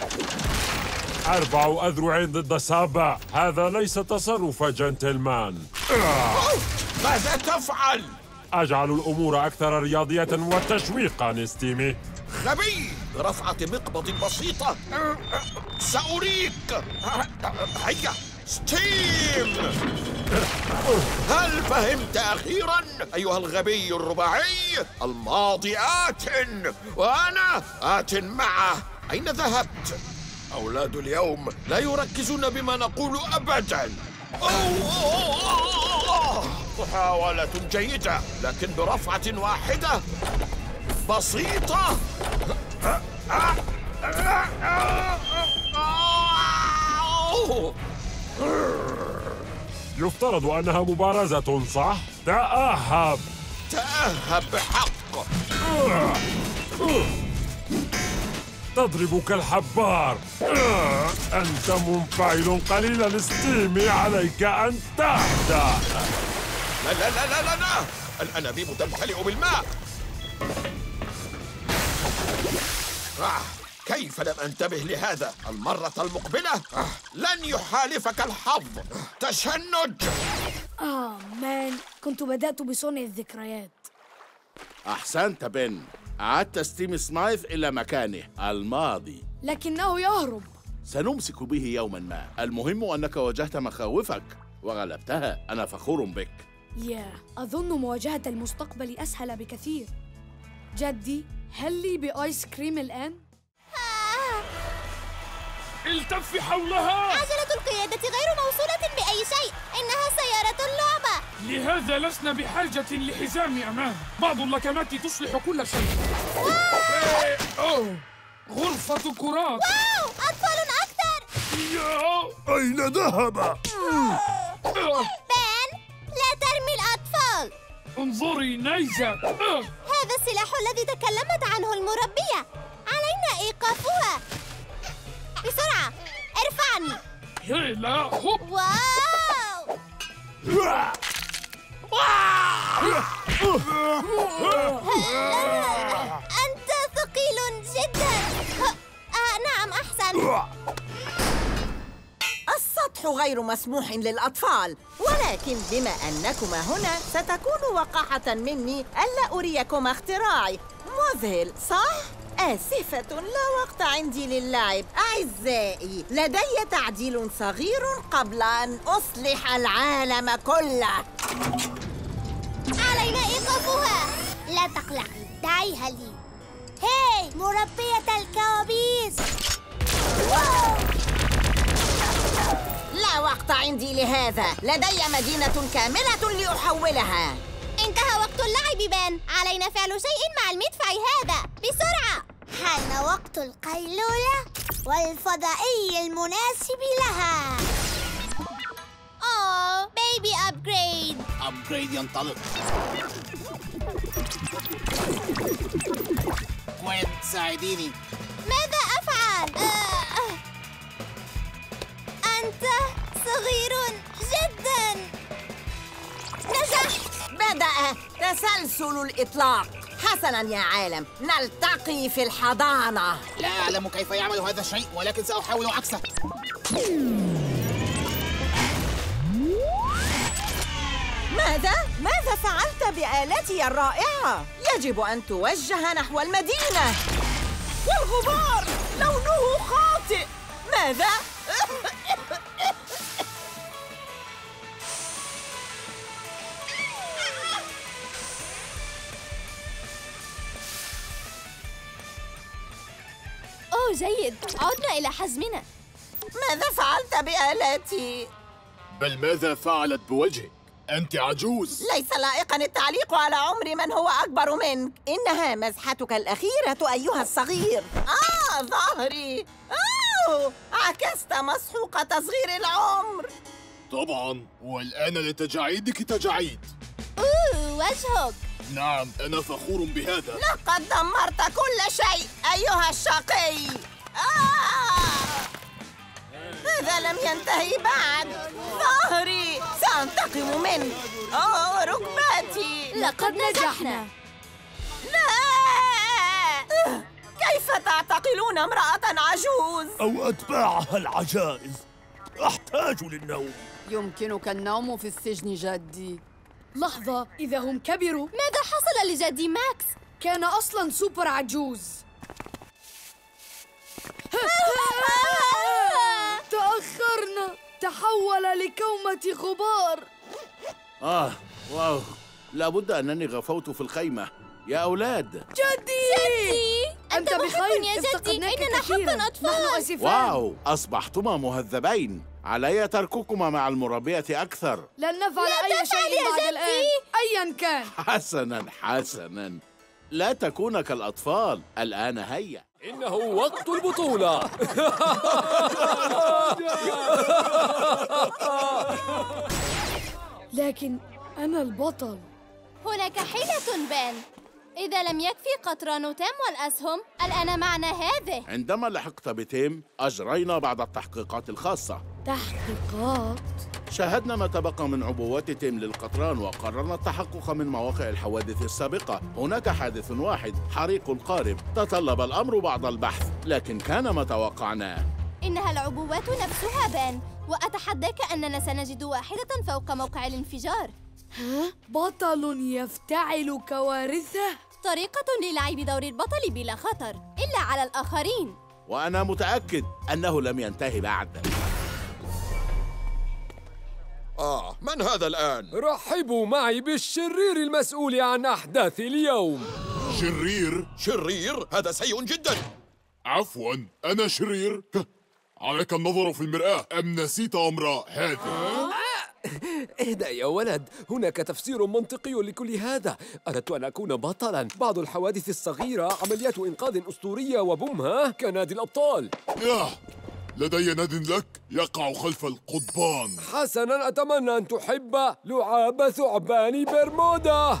أربع أذرع ضد سبع، هذا ليس تصرف جنتلمان. ماذا تفعل؟ أجعل الأمور أكثر رياضية وتشويقا ستيمي. غبي. برفعة مقبض بسيطة سأريك. هيا ستيم. هل فهمت أخيرا أيها الغبي الرباعي؟ الماضي آت وأنا آت معه. أين ذهبت؟ أولاد اليوم لا يركزون بما نقول أبدا. محاولة جيدة، لكن برفعة واحدة بسيطة. يفترض أنها مبارزة، صح؟ تأهب. تأهب بحق. تضرب كالحبار. أنت منفعل قليلا ستيمي، عليك أن تهدأ. لا لا لا لا لا، الأنابيب تمتلئ بالماء. آه، كيف لم أنتبه لهذا؟ المرة المقبلة آه، لن يحالفك الحظ. تشنج. آه مان، كنت بدأت بصنع الذكريات. أحسنت بن، أعدت ستيم سمايث إلى مكانه الماضي، لكنه يهرب. سنمسك به يوما ما. المهم أنك واجهت مخاوفك وغلبتها. أنا فخور بك. يا أظن مواجهة المستقبل أسهل بكثير. جدي، هل لي بآيس كريم الآن؟ التف حولها. عجلة القيادة غير موصولة بأي شيء. إنها سيارة اللعبة. لهذا لسنا بحاجة لحزام أمان. بعض اللكمات تصلح كل شيء. إيه، أوه. غرفة كرات. واو، أطفال أكثر. يا أين ذهب؟ بان، لا ترمي الأطفال. انظري نيزة. هذا السلاح الذي تكلمت عنه المربية. علينا إيقافها. بسرعة، ارفعني. هلا هوب. واو. أنت ثقيل جدا. آه نعم، أحسن. السطح غير مسموح للأطفال، ولكن بما أنكما هنا ستكون وقاحة مني ألا أريكما اختراعي. مذهل، صح؟ آسفة، لا وقت عندي للعب. أعزائي، لدي تعديل صغير قبل أن أصلح العالم كله. علينا إيقافها. لا تقلقي، دعيها لي. هاي مربية الكوابيس. لا وقت عندي لهذا. لدي مدينة كاملة لأحولها. انتهى وقت اللعب بان. علينا فعل شيء مع المدفع هذا بسرعة. حان وقت القيلولة والفضائي المناسب لها. أوه، بيبي أبجريد. أبجريد ينطلق. كوين، ساعديني. ماذا أفعل؟ آه. أنت صغير جدا. نجح. بدأ تسلسل الإطلاق. حسناً يا عالم، نلتقي في الحضانة. لا أعلم كيف يعمل هذا الشيء، ولكن سأحاول عكسه. ماذا؟ ماذا فعلت بآلتي الرائعة؟ يجب أن توجه نحو المدينة. والغبار لونه خاطئ. ماذا؟ أوه جيد، عدنا إلى حزمنا. ماذا فعلت بآلتي؟ بل ماذا فعلت بوجهك؟ أنت عجوز. ليس لائقاً التعليق على عمر من هو أكبر منك. إنها مزحتك الأخيرة أيها الصغير. آه ظهري. أوه، عكست مسحوق تصغير العمر. طبعاً، والآن لتجاعيدك تجاعيد. أوه، وجهك. نعم، أنا فخور بهذا. لقد دمرت كل شيء أيها الشقي. آه! هذا لم ينتهي بعد. ظهري، سأنتقم منك. أوه، ركبتي. لقد نجحنا. لا! كيف تعتقلون امرأة عجوز؟ أو أتباعها العجائز. أحتاج للنوم. يمكنك النوم في السجن جدي. لحظة، إذا هم كبروا. ماذا حصل لجدي ماكس؟ كان أصلاً سوبر عجوز. تأخرنا. تحول لكومة غبار. آه، واو، لابد أنني غفوت في الخيمة. يا أولاد. جدي! جدي! أنت أنت بخير؟ محق يا جدي. افتقدناك إننا كثيراً. حقاً أطفال. نحن آسفان. واو، أصبحتما مهذبين. علي ترككما مع المربية أكثر. لن نفعل لا أي تفعل شيء يا بعد جدي. الآن، أياً كان. حسناً حسناً، لا تكون كالأطفال. الآن هيا. إنه وقت البطولة. لكن أنا البطل. هناك حيلة بان. إذا لم يكفي قطران تام والأسهم، الآن معنا هذه. عندما لحقت بتيم، أجرينا بعض التحقيقات الخاصة. تحقيقات؟ شاهدنا ما تبقى من عبوات تيم للقطران وقررنا التحقق من مواقع الحوادث السابقة. هناك حادث واحد، حريق قارب، تطلب الأمر بعض البحث، لكن كان ما توقعناه. إنها العبوات نفسها بان، وأتحداك أننا سنجد واحدة فوق موقع الانفجار. ها؟ بطل يفتعل كوارثه؟ طريقة للعب دور البطل بلا خطر إلا على الآخرين. وأنا متأكد أنه لم ينتهي بعد. آه، من هذا الآن؟ رحبوا معي بالشرير المسؤول عن أحداث اليوم. شرير؟ شرير؟ هذا سيء جدا. عفواً، أنا شرير؟ عليك النظر في المرآة، أم نسيت أمر هذا؟ اهدأ يا ولد، هناك تفسير منطقي لكل هذا. أردت أن أكون بطلاً. بعض الحوادث الصغيرة عمليات إنقاذ أسطورية وبومها كنادي الأبطال. ياه، لدي ناد لك يقع خلف القضبان. حسناً، أتمنى أن تحب لعاب ثعبان برمودا.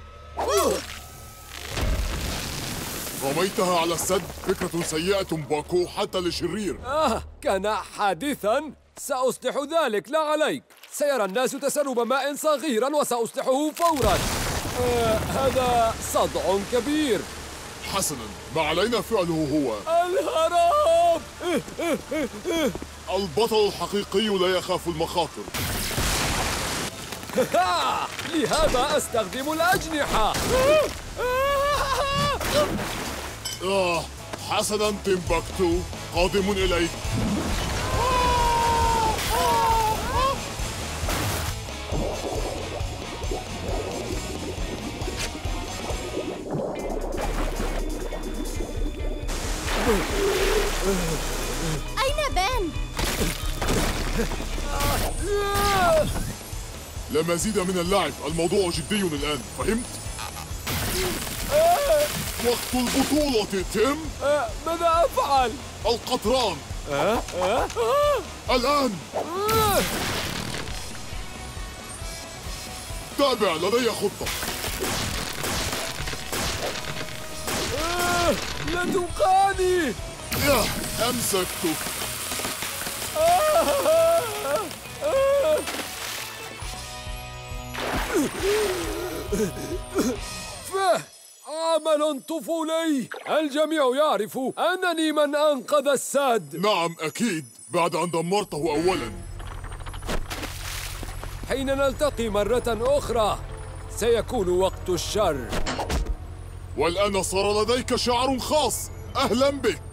رميتها على السد، فكرة سيئة باكو حتى لشرير. آه، كان حادثاً. سأصلح ذلك، لا عليك. سيرى الناس تسرب ماء صغيراً وسأصلحه فوراً. آه، هذا صدع كبير. حسناً، ما علينا فعله هو الهرب. البطل الحقيقي لا يخاف المخاطر. لهذا أستخدم الأجنحة. آه، حسناً تيمباكتو، قادم إليك. أين بان؟ لا مزيد من اللعب، الموضوع جدي الآن، فهمت؟ وقت البطولة تيم. ماذا أفعل؟ القطران الآن. تابع، لدي خطة. لا توقعني. ياه، أمسكتك. فه عمل طفولي. الجميع يعرف أنني من أنقذ السد. نعم أكيد، بعد أن دمرته أولاً. حين نلتقي مرة أخرى سيكون وقت الشر. والآن صار لديك شعر خاص. أهلاً بك.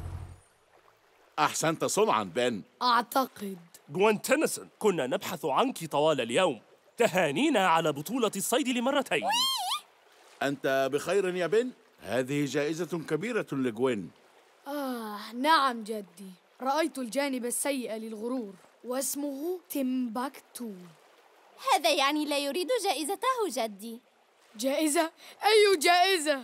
أحسنت صنعاً بن. أعتقد جوين تينيسون، كنا نبحث عنك طوال اليوم. تهانينا على بطولة الصيد لمرتين. أنت بخير يا بن؟ هذه جائزة كبيرة لجوين. آه نعم جدي، رأيت الجانب السيء للغرور، واسمه تيمباكتو. هذا يعني لا يريد جائزته جدي. جائزة؟ أي جائزة؟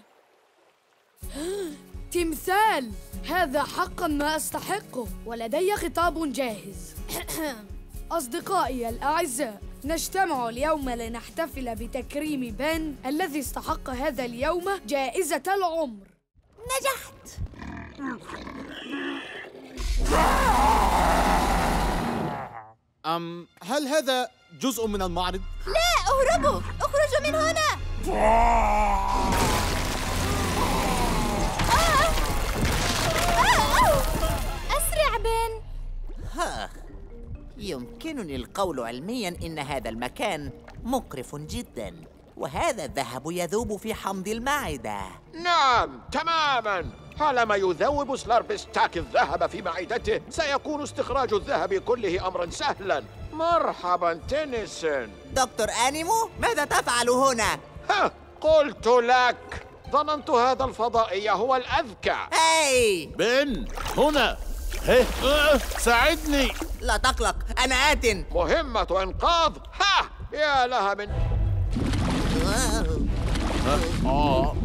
تمثال، هذا حقاً ما أستحقه، ولدي خطاب جاهز. أصدقائي الأعزاء، نجتمع اليوم لنحتفل بتكريم بن الذي استحق هذا اليوم جائزة العمر. نجحت. أم هل هذا جزء من المعرض؟ لا، اهربوا، اخرجوا من هنا. أسرع بن. ها، يمكنني القول علمياً إن هذا المكان مقرف جداً، وهذا الذهب يذوب في حمض المعدة. نعم تماماً. حالما يذوب سلاربستاك الذهب في معدته سيكون استخراج الذهب كله أمراً سهلاً. مرحباً تينيسون. دكتور أنيمو، ماذا تفعل هنا؟ ها، قلت لك، ظننت هذا الفضائي هو الأذكى. هاي بن، هنا. هيه، آه، ساعدني. لا تقلق، أنا آت. مهمة إنقاذ. ها، يا لها من آه.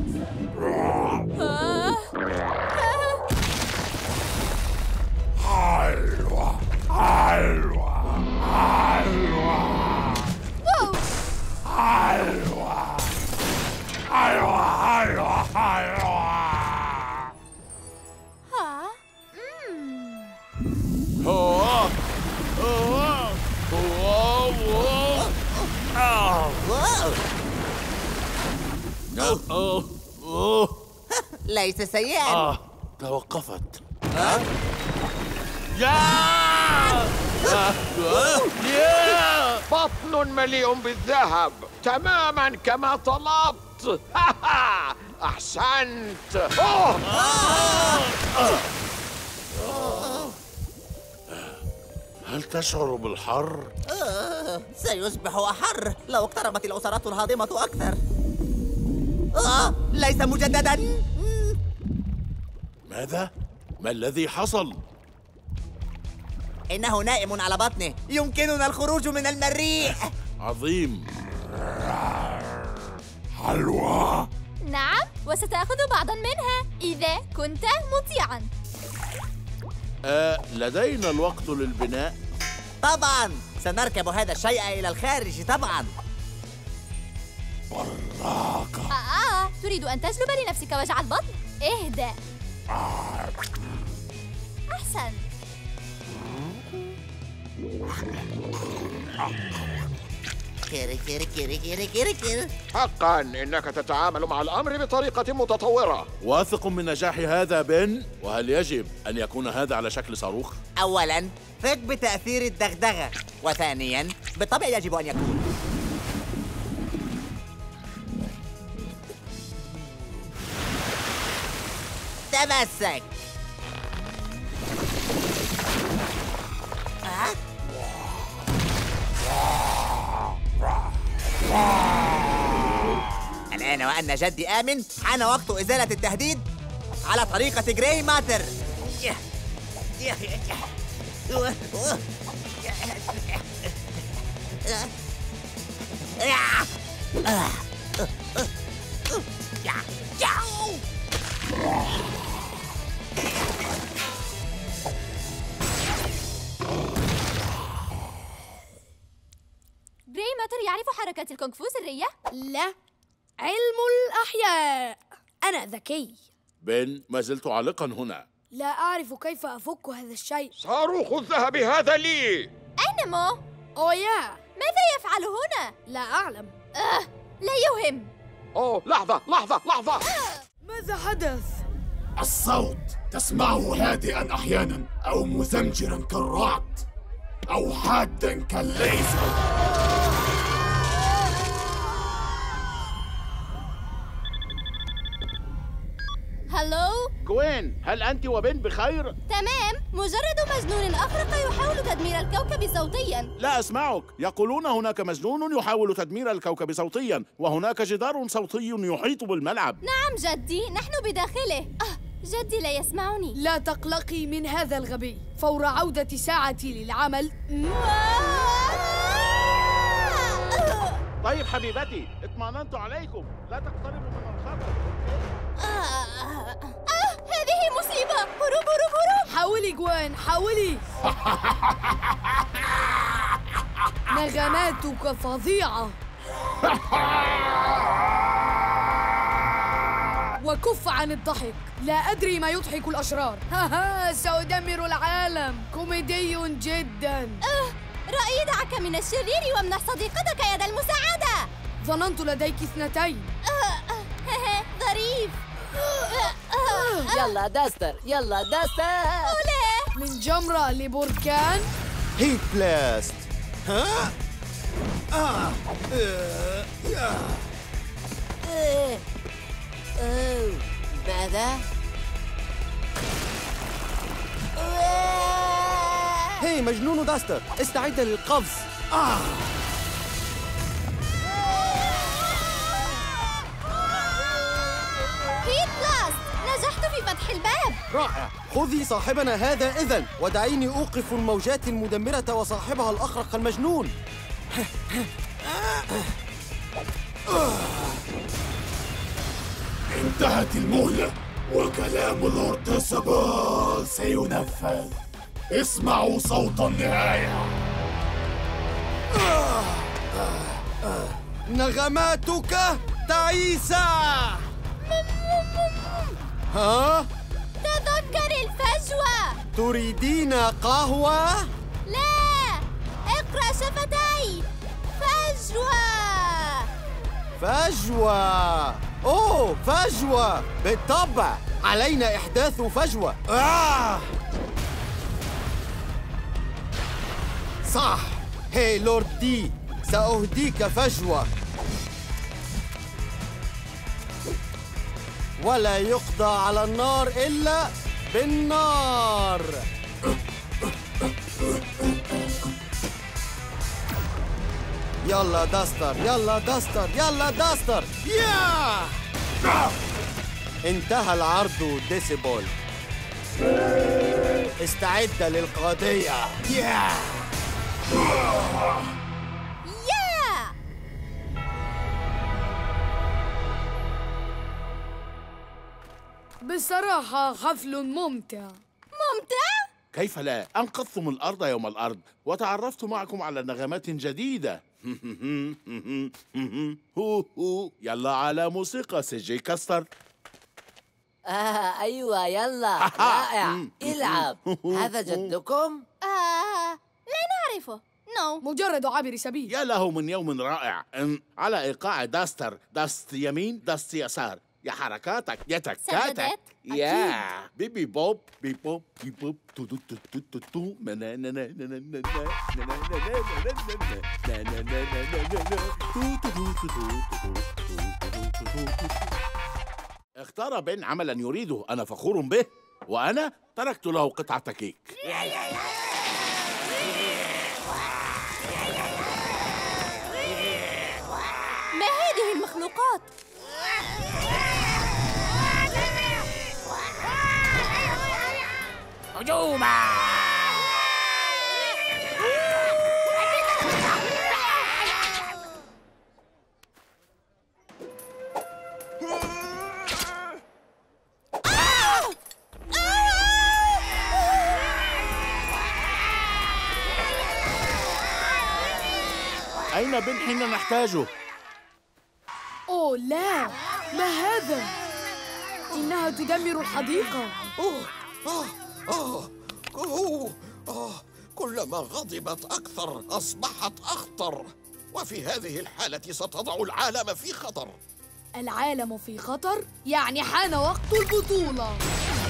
حلوة حلوة حلوة حلوة حلوة حلوة حلوة. ها؟ هو هو هو أوه أوه أوه ليس سيئا. آه توقفت. ها؟ يا يا بطن مليء بالذهب تماما كما طلبت. أحسنت. أوه. هل تشعر بالحر؟ آه، سيصبح أحر لو اقتربت الأسرات الهاضمة أكثر. آه، ليس مجددا. ماذا؟ ما الذي حصل؟ إنه نائم على بطنه، يمكننا الخروج من المريء. عظيم. حلوى. نعم، وستأخذ بعضا منها إذا كنت مطيعا. آه، لدينا الوقت للبناء؟ طبعا، سنركب هذا الشيء إلى الخارج طبعا. براقة. آه, آه، تريد أن تجلب لنفسك وجع البطن؟ اهدأ. أحسن. كيري كيري كيري كيري كيري كيري. حقا إنك تتعامل مع الأمر بطريقة متطورة. واثق من نجاح هذا بن؟ وهل يجب أن يكون هذا على شكل صاروخ؟ أولاً ثق بتأثير الدغدغة، وثانياً بالطبع يجب أن يكون. تمسك. أه؟ الآن وأن جدي آمن، حان وقت إزالة التهديد على طريقة جراي ماتر. جراي ماتر يعرف حركات الكونغ فو سرية؟ لا، علم الأحياء. أنا ذكي. بن، ما زلت عالقا هنا. لا أعرف كيف أفك هذا الشيء. صاروخ الذهب هذا لي. أين مو؟ أوه يا، ماذا يفعل هنا؟ لا أعلم. آه، لا يهم. أوه، لحظة لحظة لحظة. آه. ماذا حدث؟ الصوت تسمعه هادئا أحيانا، أو مزمجرا كالرعد، أو حادا كالليزر. هلو؟ جوين، هل أنت وبن بخير؟ تمام، مجرد مجنون أخرق يحاول تدمير الكوكب صوتيا. لا أسمعك، يقولون هناك مجنون يحاول تدمير الكوكب صوتيا، وهناك جدار صوتي يحيط بالملعب. نعم جدي، نحن بداخله. آه، جدي لا يسمعني. لا تقلقي من هذا الغبي، فور عودة ساعتي للعمل. طيب حبيبتي، اطمأننت عليكم، لا تقتربوا من الخطر. آه. آه، هذه مصيبة. هروب هروب هروب. حاولي جوين، حاولي. نغماتك فظيعة. وكف عن الضحك، لا أدري ما يضحك الأشرار. ها سأدمر العالم، كوميدي جدا. أه، رأيي دعك من الشرير وامنح صديقتك يد المساعدة. ظننت لديك اثنتين. أه، أه، ظريف. يلا داستر، يلا داستر. أوليه. من جمرة لبركان. هيت بلاست. ها؟ آه. آه. آه. آه. ماذا؟ هي مجنون داستر، استعد للقفز. آه. هيت بلاست، نجحت في فتح الباب. رائع، خذي صاحبنا هذا إذن، ودعيني أوقف الموجات المدمرة وصاحبها الأخرق المجنون. انتهت المهلة، وكلام اللورد سبال سينفذ. اسمعوا صوت النهاية. نغماتك تعيسة. ها؟ تذكر الفجوة. تريدين قهوة؟ لا، اقرأ شفتي. فجوة. فجوة. أوه فجوة. بالطبع علينا إحداث فجوة. آه! صح. هي لورد دي، سأهديك فجوة ولا يقضى على النار إلا بالنار. يلا داستر، يلا داستر، يلا داستر. يا انتهى العرض ديسيبل. استعد للقضية. يا يا بصراحة حفل ممتع. ممتع؟ كيف لا؟ أنقذتم الأرض يوم الأرض وتعرفت معكم على نغمات جديدة. يلا على موسيقى سجي كاستر. آه أيوة يلا رائع. العب. هذا جدكم؟ آه لا نعرفه. نو مجرد عابر سبيل. يا له من يوم رائع. أم، على إيقاع داستر. داست يمين داست يسار. يا حركاتك يا تكاتك. سددت؟ يا بيبي بوب بيبي بوب بيبي بوب تو تو تو تو تو تو نا نا نا نا نا نا نا نا نا نا نا نا نا تو تو تو تو تو تو تو. اختار بن عملا يريده. أنا فخور به، وأنا تركت له قطعة كيك. ما هذه المخلوقات؟ هجوما! أين بن حين نحتاجه؟ أوه لا، ما هذا؟ إنها تدمر الحديقة. أوه آه آه أوه آه كلما غضبت أكثر أصبحت أخطر، وفي هذه الحالة ستضع العالم في خطر. العالم في خطر؟ يعني حان وقت البطولة.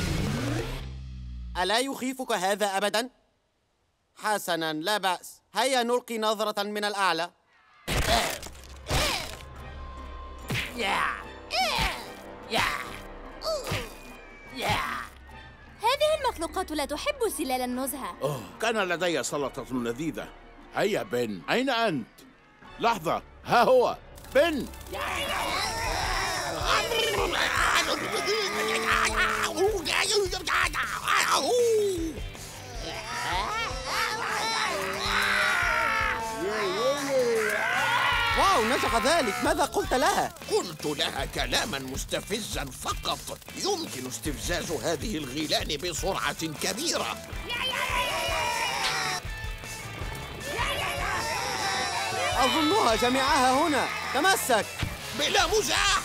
ألا يخيفك هذا أبداً؟ حسناً، لا بأس. هيا نلقي نظرة من الأعلى. يا يا يا هذه المخلوقات لا تحب سلال النزهة. أوه، كان لدي سلطة لذيذة. هيا بن، أين أنت؟ لحظة، ها هو بن. واو، نجح ذلك. ماذا قلت لها؟ قلت لها كلاما مستفزا فقط. يمكن استفزاز هذه الغيلان بسرعة كبيرة. أظنها جميعها هنا. تمسك. بلا مزاح.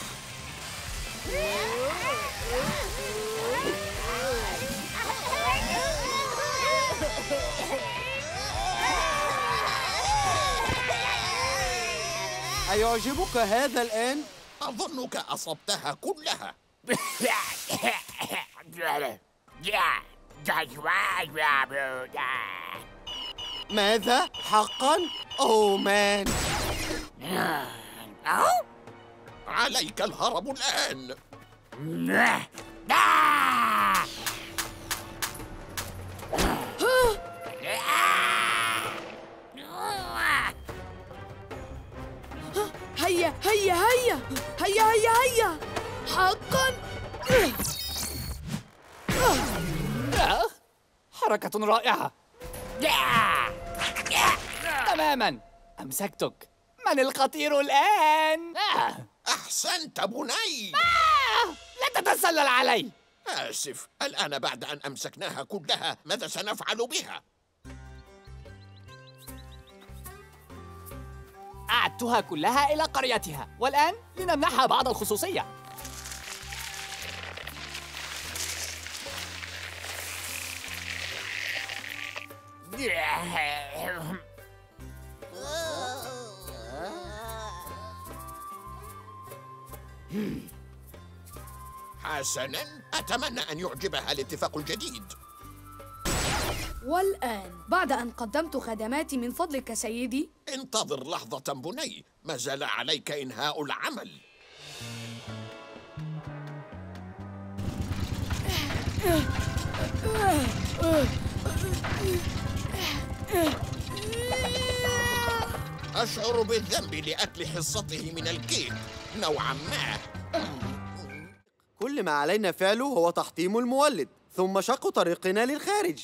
أيعجبك هذا الآن؟ أظنك أصبتها كلها. ماذا؟ حقاً؟ أوه مان. عليك الهرب الآن. هيا هيا هيا هيا هيا هيا حقا. حركة رائعة. تماما، أمسكتك. من الخطير الآن؟ أحسنت بني. لا تتسلل علي. آسف. الآن بعد أن أمسكناها كلها ماذا سنفعل بها؟ أعدتها كلها إلى قريتها، والآن لنمنحها بعض الخصوصية. حسناً، أتمنى أن يعجبها الاتفاق الجديد. والآن بعد أن قدمت خدماتي من فضلك سيدي، انتظر لحظة بني، ما زال عليك إنهاء العمل. أشعر بالذنب لأكل حصته من الكيك نوعاً ما. كل ما علينا فعله هو تحطيم المولد ثم شق طريقنا للخارج.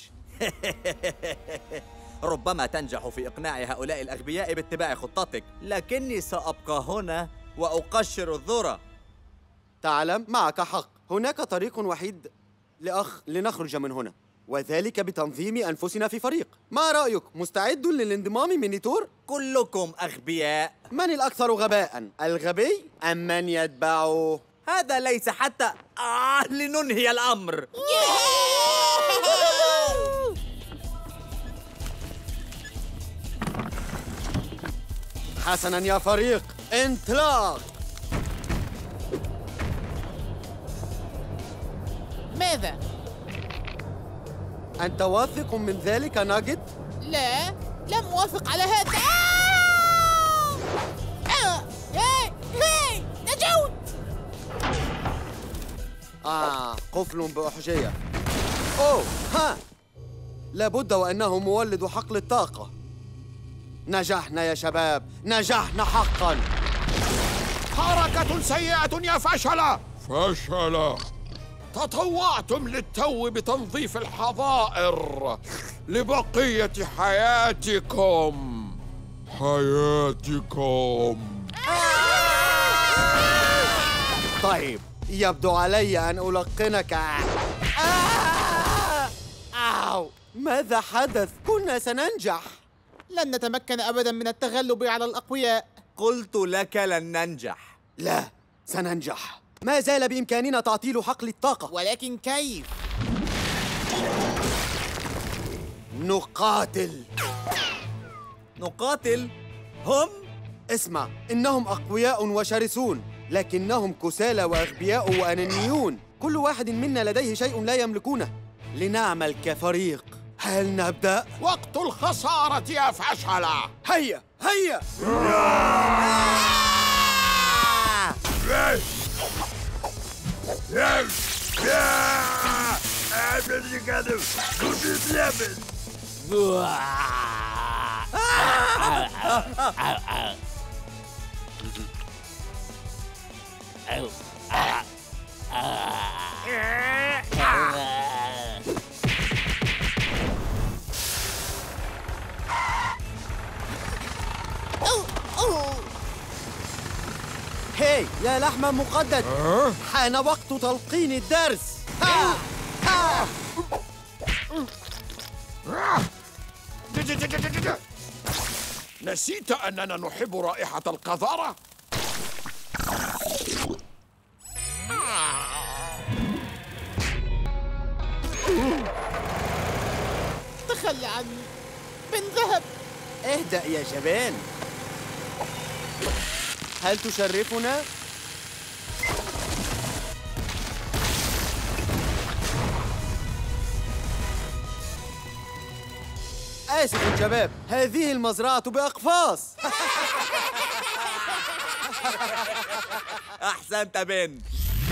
ربما تنجح في إقناع هؤلاء الأغبياء باتباع خطتك، لكني سأبقى هنا وأقشر الذرة. تعلم، معك حق، هناك طريق وحيد لأخ لنخرج من هنا، وذلك بتنظيم أنفسنا في فريق. ما رأيك؟ مستعد للانضمام من نيتور؟ كلكم أغبياء. من الأكثر غباءً؟ الغبي أم من يتبعه؟ هذا ليس حتى آه لننهي الأمر. حسناً يا فريق، انطلاق! ماذا؟ أنت واثق من ذلك ناجد؟ لا، لم أوافق على هذا. آه! هاي هاي نجوت! آه، قفل بأحجية. أوه، ها! لابد وأنه مولد حقل الطاقة. نجحنا يا شباب، نجحنا حقاً. حركة سيئة يا فشلة. فشل. تطوعتم للتو بتنظيف الحظائر لبقية حياتكم. حياتكم. طيب، يبدو علي أن ألقنك. آه! أو ماذا حدث؟ كنا سننجح. لن نتمكن أبدا من التغلب على الأقوياء. قلت لك لن ننجح. لا، سننجح. ما زال بإمكاننا تعطيل حقل الطاقة. ولكن كيف؟ نقاتل. نقاتل؟ هم؟ اسمع، إنهم أقوياء وشرسون، لكنهم كسالى وأغبياء وأنانيون. كل واحد منا لديه شيء لا يملكونه. لنعمل كفريق. هل نبدأ؟ وقت الخسارة يا فشلة. هيا هيا. هاي يا لحم مقدد، حان وقت تلقين الدرس. ها. ها. نسيت أننا نحب رائحة القذارة؟ تخلى عني من ذهب. اهدأ يا جبان. هل تشرفنا؟ آسف شباب، هذه المزرعة بأقفاص. أحسنت بن.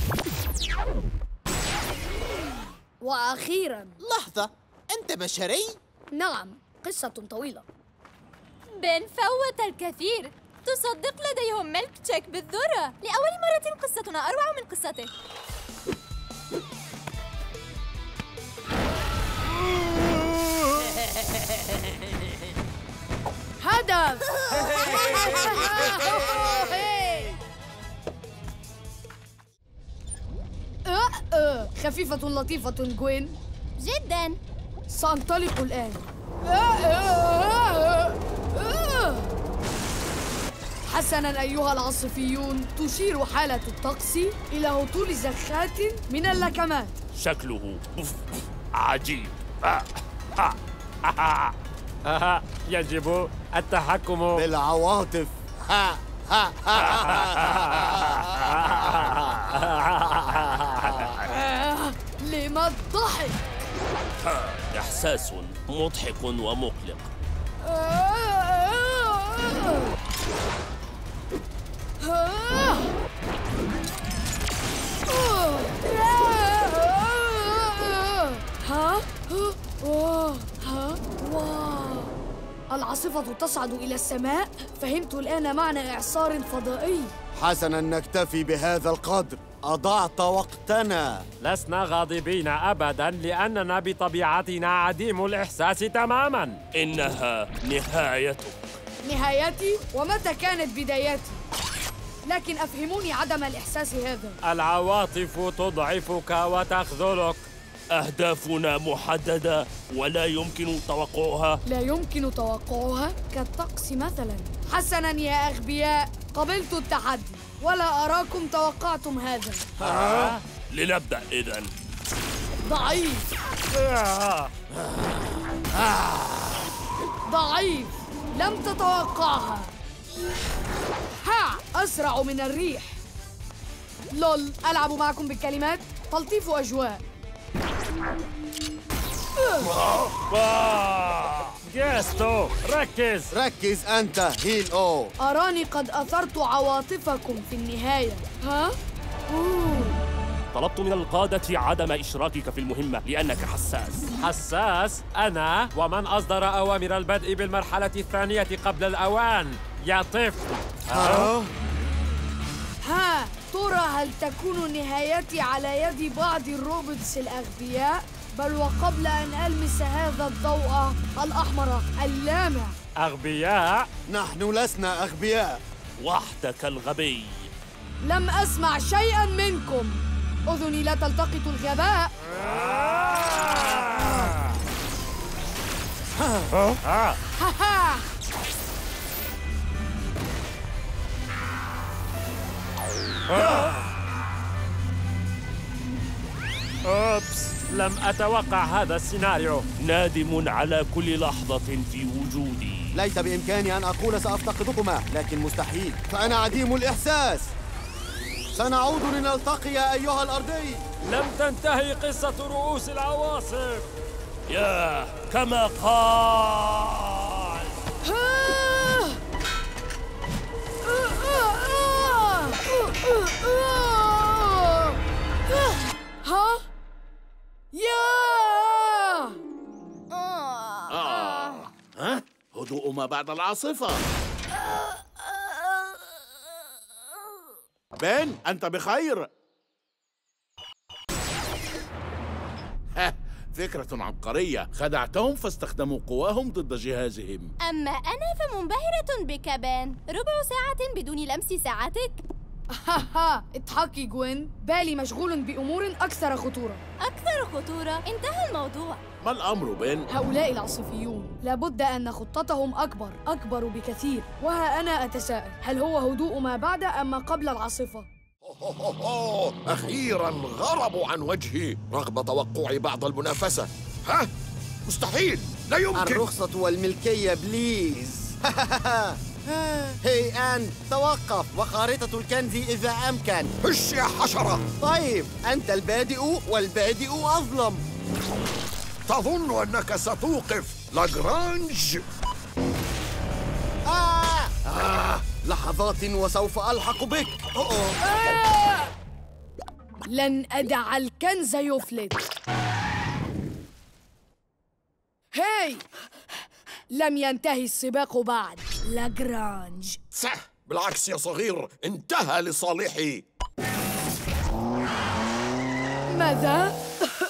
وأخيراً، لحظة، أنت بشري؟ نعم، قصة طويلة. بن فوت الكثير. تصدق لديهم ميلك تشيك بالذرة. لأول مرة قصتنا أروع من قصته. هدف. خفيفة لطيفة جوين. جدا. سأنطلق الآن. حسناً أيها العاصفيون، تشير حالة الطقس إلى هطول زخات من اللكمات. شكله عجيب. يجب التحكم بالعواطف. ها ها ها والضحك. ها، إحساس مضحك ومقلق. ها؟ ها؟ واو! العاصفة تصعد إلى السماء؟ فهمت الآن معنى إعصار فضائي. حسنا، نكتفي بهذا القدر. أضعت وقتنا. لسنا غاضبين أبدا لأننا بطبيعتنا عديم الإحساس تماما. إنها نهايتك. نهايتي؟ ومتى كانت بدايتي؟ لكن أفهموني عدم الإحساس هذا. العواطف تضعفك وتخذلك. أهدافنا محددة ولا يمكن توقعها. لا يمكن توقعها؟ كالطقس مثلا. حسنا يا أغبياء، قبلت التحدي ولا أراكم توقعتم هذا. ها؟ لنبدأ إذن. ضعيف. ضعيف، لم تتوقعها. ها، أسرع من الريح. لول، ألعب معكم بالكلمات. تلطيف أجواء. جاستو، ركز ركز أنت هيل أو. أراني قد أثرت عواطفكم في النهاية. ها؟ أوه. طلبت من القادة عدم إشراكك في المهمة لأنك حساس. حساس؟ أنا؟ ومن أصدر أوامر البدء بالمرحلة الثانية قبل الأوان؟ يا طفل. ها؟ ها، ترى هل تكون نهايتي على يد بعض الروبوتس الأغبياء؟ بل وقبل أن ألمس هذا الضوء الأحمر اللامع. أغبياء؟ نحن لسنا أغبياء. وحدك الغبي. لم أسمع شيئا منكم. أذني لا تلتقط الغباء. ها ها. أوبس، لم أتوقع هذا السيناريو. نادم على كل لحظة في وجودي. ليس بإمكاني أن أقول سأفتقدكما، لكن مستحيل، فأنا عديم الإحساس. سنعود لنلتقي أيها الأرضي. لم تنتهي قصة رؤوس العواصف. يا كما قال. ها؟ يا! آه. ها؟ هدوء ما بعد العاصفة. بن، أنت بخير؟ ها، فكرة عبقرية. خدعتهم فاستخدموا قواهم ضد جهازهم. أما أنا فمنبهرة بك بان. ربع ساعة بدون لمس ساعتك. هاها، اضحكي جوين. بالي مشغول بأمور أكثر خطورة. أكثر خطورة؟ انتهى الموضوع. ما الأمر بن؟ هؤلاء العاصفيون لابد أن خطتهم أكبر أكبر بكثير. وها أنا أتساءل، هل هو هدوء ما بعد أم ما قبل العاصفة؟ أخيراً غربوا عن وجهي رغم توقعي بعض المنافسة. ها؟ مستحيل، لا يمكن. الرخصة والملكية بليز. هي آن، توقف، وخارطة الكنز إذا أمكن. هش يا حشرة. طيب، أنت البادئ والبادئ أظلم. تظن أنك ستوقف لاجرانج؟ آه! آه! لحظات وسوف ألحق بك. آه! لن أدع الكنز يفلت. هاي، لم ينتهي السباق بعد. لاجرانج. صح، بالعكس يا صغير، انتهى لصالحي. ماذا؟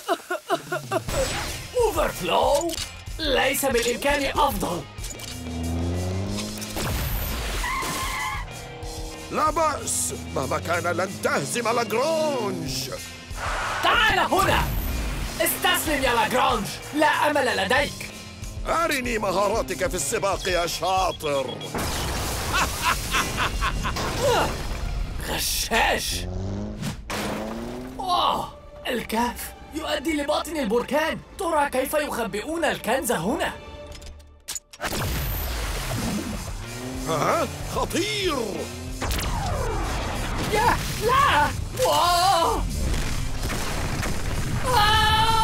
أوفرفلو؟ ليس بالإمكان أفضل. لا بأس، مهما كان لن تهزم لاجرانج. تعال هنا، استسلم يا لاجرانج، لا أمل لديك. أرني مهاراتك في السباق يا شاطر. غشاش. أوه، الكهف يؤدي لباطن البركان. ترى كيف يخبئون الكنز هنا؟ ها؟ خطير. يا لا. واو. آه!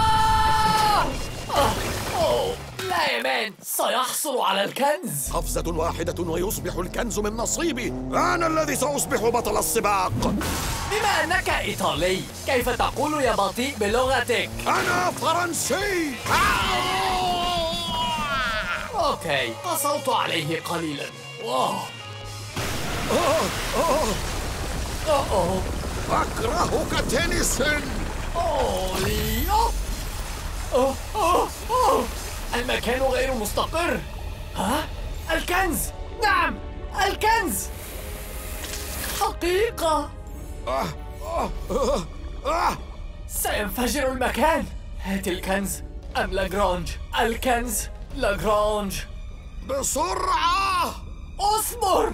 يا مان، سيحصل على الكنز. قفزة واحدة ويصبح الكنز من نصيبي. أنا الذي سأصبح بطل السباق. بما أنك إيطالي، كيف تقول يا بطيء بلغتك؟ أنا فرنسي. أوكي، قصرت عليه قليلا. واو. أوه. أوه. أوه. أكرهك تنسن. أولي. أوه. أوه. أوه. المكان غير مستقر. ها؟ الكنز. نعم، الكنز. حقيقة. آه. آه. آه. آه. سينفجر المكان. هات الكنز أم لاجرانج. الكنز لاجرانج. بسرعة. اصبر.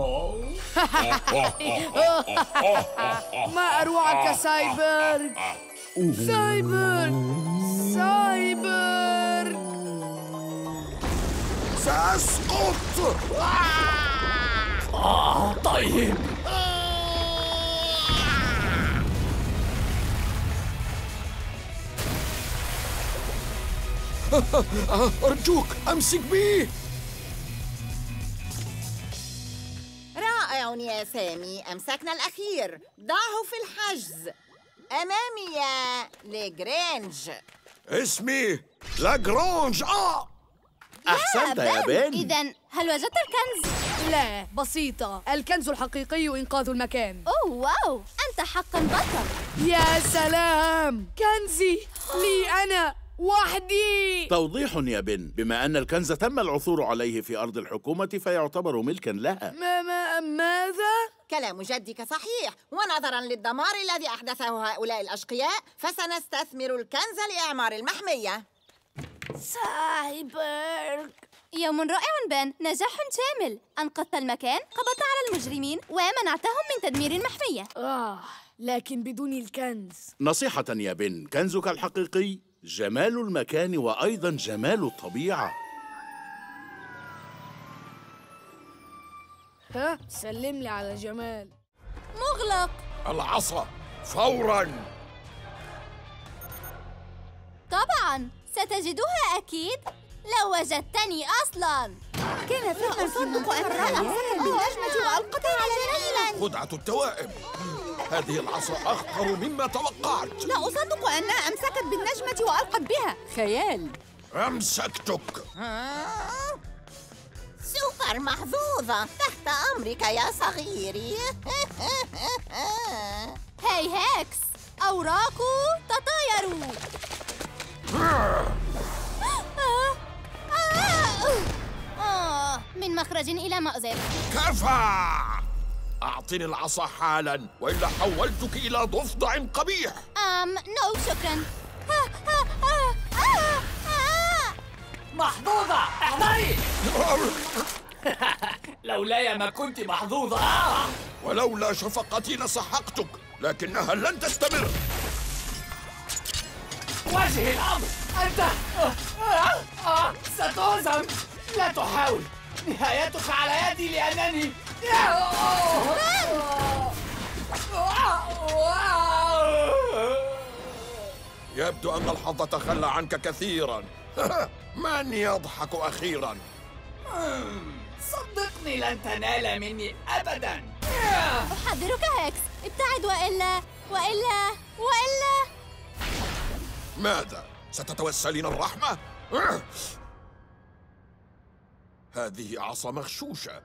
ما أروعك سايبرغ. سايبرغ. سايبرغ. سأسقط. آه طيب. أرجوك أمسك بي. رائع يا سامي، أمسكنا الأخير. ضعه في الحجز أمامي يا لاجرانج. اسمي لاجرانج. آه أحسنت يا بن. إذن هل وجدت الكنز؟ لا، بسيطة. الكنز الحقيقي إنقاذ المكان. أوه واو، أنت حقا بطل. يا سلام، كنزي لي أنا وحدي. توضيح يا بن، بما أن الكنز تم العثور عليه في أرض الحكومة فيعتبر ملكا لها. ما ما ماذا؟ كلام جدك صحيح، ونظرا للدمار الذي أحدثه هؤلاء الأشقياء فسنستثمر الكنز لإعمار المحمية. سايبرغ. يوم رائع بن، نجاح شامل. أنقذت المكان، قبضت على المجرمين ومنعتهم من تدمير المحمية. آه، لكن بدون الكنز. نصيحة يا بن، كنزك الحقيقي جمال المكان وأيضا جمال الطبيعة. ها، سلم لي على جمال. مغلق. العصا فوراً. طبعاً ستجدها أكيد لو وجدتني أصلاً. كان فعلاً أصدق أن أمسكت بالنجمة وألقتها على النيل. خدعة التوائم. هذه العصا أخطر مما توقعت. لا أصدق أنها أمسكت بالنجمة وألقت بها. خيال. أمسكتك. سوبر محظوظة، تحت أمرك يا صغيري. هاي هاكس، أوراقه تطايروا. آه، من مخرج إلى مأزق. كفى. أعطني العصا حالاً وإلا حولتك إلى ضفدع قبيح. أم نو شكراً. محظوظة، احضري. لولاي ما كنت محظوظة. آه. ولولا شفقتي لسحقتك، لكنها لن تستمر. واجه الأمر. أنت آه. آه. آه. ستهزم. لا تحاول، نهايتك على يدي لأنني يبدو أن الحظ تخلى عنك كثيراً. من يضحك أخيراً؟ صدقني لن تنال مني أبداً. أحذرك هاكس، ابتعد وإلا وإلا وإلا. ماذا؟ ستتوسلين الرحمة؟ هذه عصا مغشوشة.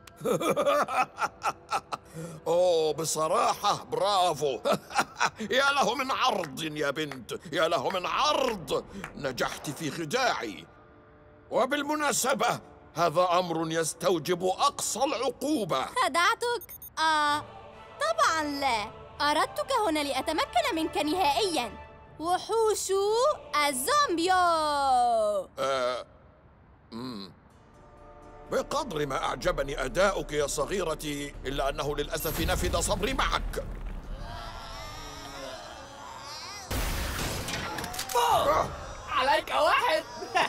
أوه بصراحة برافو. يا له من عرض يا بنت، يا له من عرض. نجحت في خداعي. وبالمناسبة هذا أمر يستوجب أقصى العقوبة. خدعتك؟ آه طبعا لا، أردتك هنا لأتمكن منك نهائيا. وحوش الزومبيو. آه. مم. بقدر ما أعجبني أداؤك يا صغيرتي، إلا أنه للأسف نفد صبري معك. آه. عليك واحد.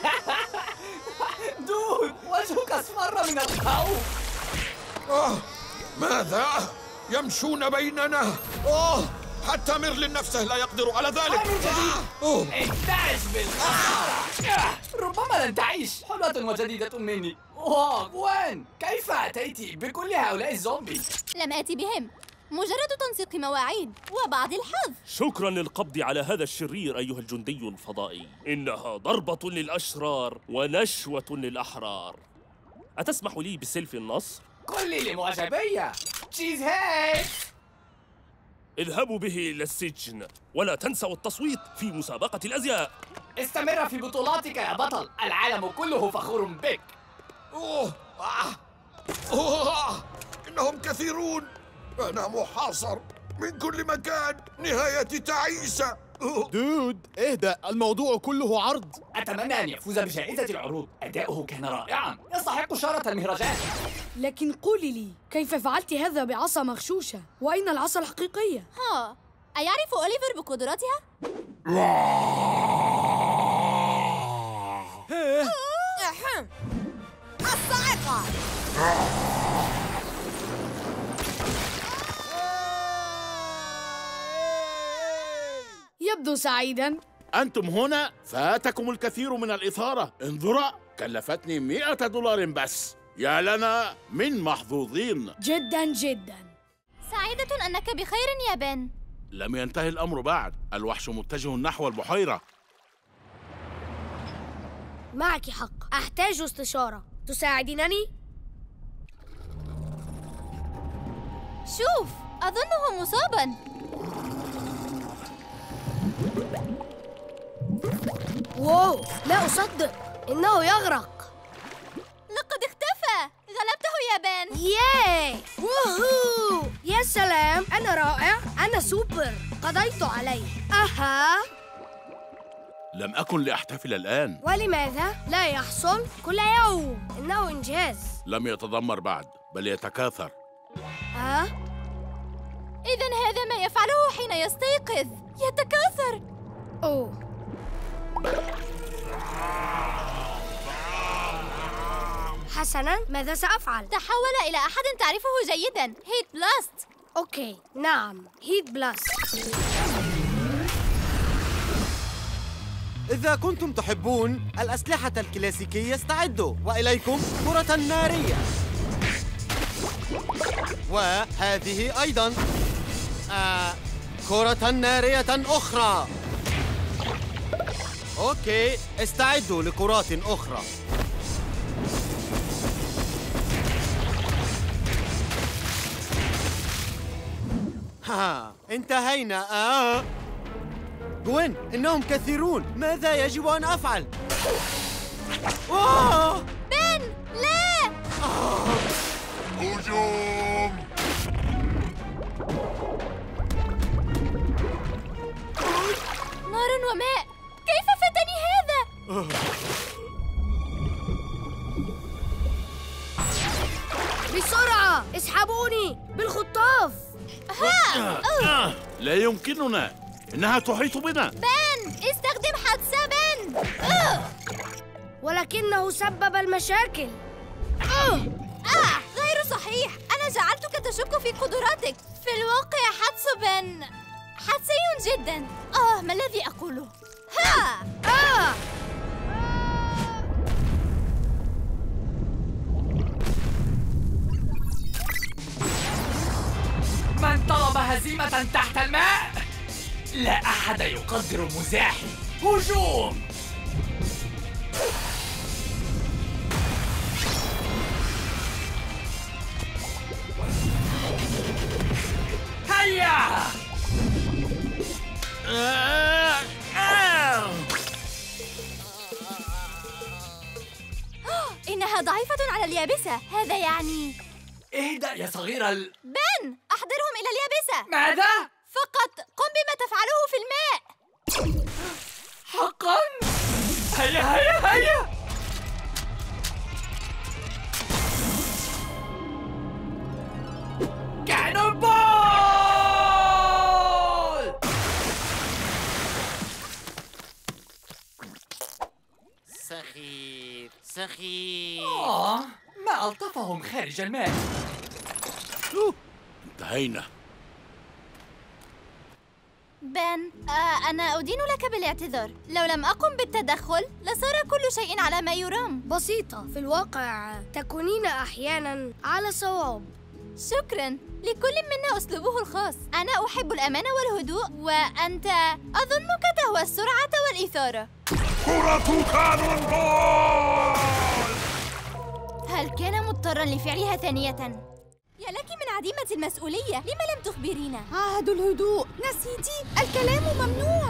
دود، وجهك اصفر من الخوف. آه. ماذا؟ يمشون بيننا. آه. حتى ميرلين نفسه لا يقدر على ذلك. انتعش بالخسارة. ربما لن تعيش. حلوة وجديدة مني. واو وين؟ كيف أتيت بكل هؤلاء الزومبي؟ لم آتي بهم، مجرد تنسيق مواعيد وبعض الحظ. شكراً للقبض على هذا الشرير أيها الجندي الفضائي. إنها ضربة للأشرار ونشوة للأحرار. أتسمح لي بسلف النصر؟ كل لمعجبية. تشيز هيك. اذهبوا به إلى السجن ولا تنسوا التصويت في مسابقة الأزياء. استمر في بطولاتك يا بطل، العالم كله فخور بك. أوه. آه. أوه. إنهم كثيرون، أنا محاصر من كل مكان، نهايتي تعيسة. دود اهدأ، الموضوع كله عرض. أتمنى أن يفوز بجائزة العروض، أداؤه كان رائعاً، يستحق شارة المهرجان. لكن قولي لي، كيف فعلت هذا بعصا مغشوشة؟ وأين العصا الحقيقية؟ ها، أيعرف أوليفر بقدراتها؟ الصاعقة. يبدو سعيداً. أنتم هنا فاتكم الكثير من الإثارة. انظرا، كلفتني مئة دولار بس. يا لنا من محظوظين. جداً جداً. سعيدة أنك بخير يا بن. لم ينتهي الأمر بعد، الوحش متجه نحو البحيرة. معك حق، أحتاج استشارة، تساعدينني؟ شوف، أظنه مصاباً. واو، لا أصدق، إنه يغرق. لقد اختفى. غلبته يا بن. ياي ووهو، يا سلام، أنا رائع، أنا سوبر، قضيت عليه. أها، لم أكن لأحتفل الآن. ولماذا؟ لا يحصل كل يوم، إنه إنجاز. لم يتذمر بعد، بل يتكاثر. ها؟ إذن هذا ما يفعله حين يستيقظ، يتكاثر. أوه. حسناً، ماذا سأفعل؟ تحول إلى أحد تعرفه جيداً، هيت بلاست. أوكي، نعم، هيت بلاست. إذا كنتم تحبون الأسلحة الكلاسيكية استعدوا، وإليكم كرة نارية. وهذه أيضاً آه كرة نارية أخرى. أوكي، استعدوا لكرات أخرى. ها، انتهينا. آه. جوين، إنهم كثيرون، ماذا يجب أن أفعل؟ آه. بن، لا! هجوم! نار وماء، كيف فاتني هذا؟ بسرعة، اسحبوني بالخطاف. ها! لا يمكننا، إنها تحيط بنا. بن، استخدم حدس بن. ولكنه سبب المشاكل. آه، غير صحيح. أنا جعلتك تشك في قدراتك. في الواقع حدس بن حدسي جدا. آه، ما الذي أقوله؟ ها! آه! من طلب هزيمة تحت الماء؟ لا أحد يقدر مزاحي. هجوم! هيا! إنها ضعيفة على اليابسة، هذا يعني... اهدأ يا صغيرة ال... بن، أحضرهم إلى اليابسة. ماذا؟ فقط قم بما تفعله في الماء. حقا؟ هيا هيا هيا! كانون بول! سخيف سخيف. آه، ما ألطفهم خارج الماء. انتهينا. بن، آه أنا أدين لك بالاعتذار. لو لم أقم بالتدخل لصار كل شيء على ما يرام. بسيطة، في الواقع تكونين أحياناً على صواب. شكراً. لكل منا أسلوبه الخاص. أنا أحب الأمان والهدوء، وأنت أظنك تهوى السرعة والإثارة. كرة كانون بول! هل كان مضطراً لفعلها ثانية؟ يا لك من عديمة المسؤولية، لما لم تخبرينا؟ عهد الهدوء، نسيتي؟ الكلام ممنوع.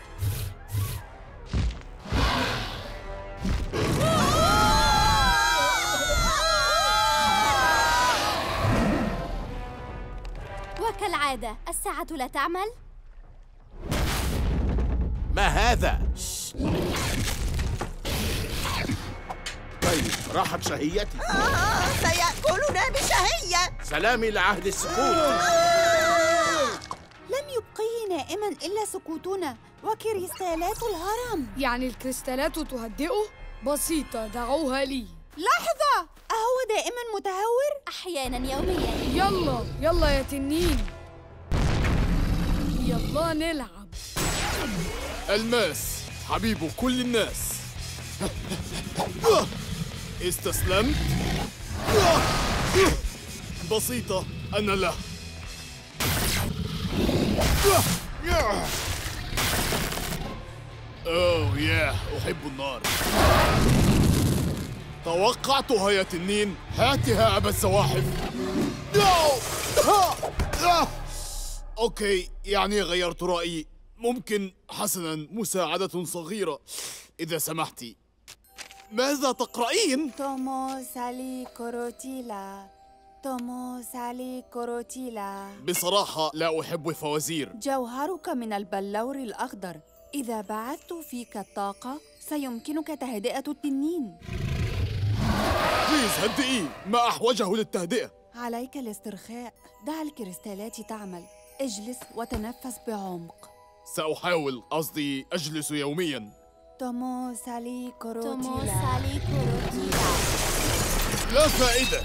وكالعادة الساعة لا تعمل. ما هذا؟ طيب، راحت شهيتي. آه سيأكلنا بشهية. سلامي لعهد السكوت. لم يبقيه نائما إلا سكوتنا وكريستالات الهرم. يعني الكريستالات تهدئه؟ بسيطة، دعوها لي. لحظة، أهو دائما متهور؟ أحيانا يوميا. يلا يلا يا تنين، يلا نلعب. الماس حبيب كل الناس. استسلمت؟ بسيطة، أنا لا. أوه ياه، أحب النار. توقعتها يا تنين. هاتها أبا الزواحف. أوكي، يعني غيرت رأيي. ممكن حسناً مساعدة صغيرة إذا سمحتي. ماذا تقرأين؟ تومو سالي كوروتيلا، تومو سالي كوروتيلا. بصراحة لا أحب الفوازير. جوهرك من البلور الأخضر. إذا بعثت فيك الطاقة سيمكنك تهدئة التنين. بليز هدئي، ما أحوجه للتهدئة؟ عليك الاسترخاء. دع الكريستالات تعمل. اجلس وتنفس بعمق. سأحاول، قصدي أجلس يومياً. تومو سالي كوروتيلا، تومو سالي كوروتيلا. لا فائدة.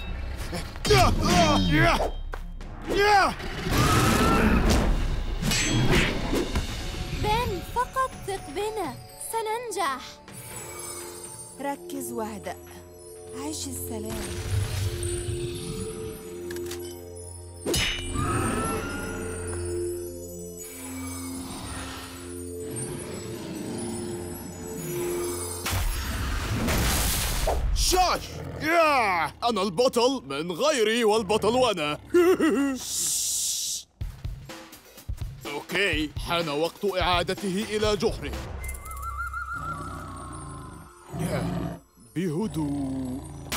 بن، فقط ثق بنا، سننجح. ركز واهدأ. عيش السلام. شاش! ياه! أنا البطل من غيري والبطل أنا. أوكي، حان وقت إعادته إلى جحره. ياه، بهدوء.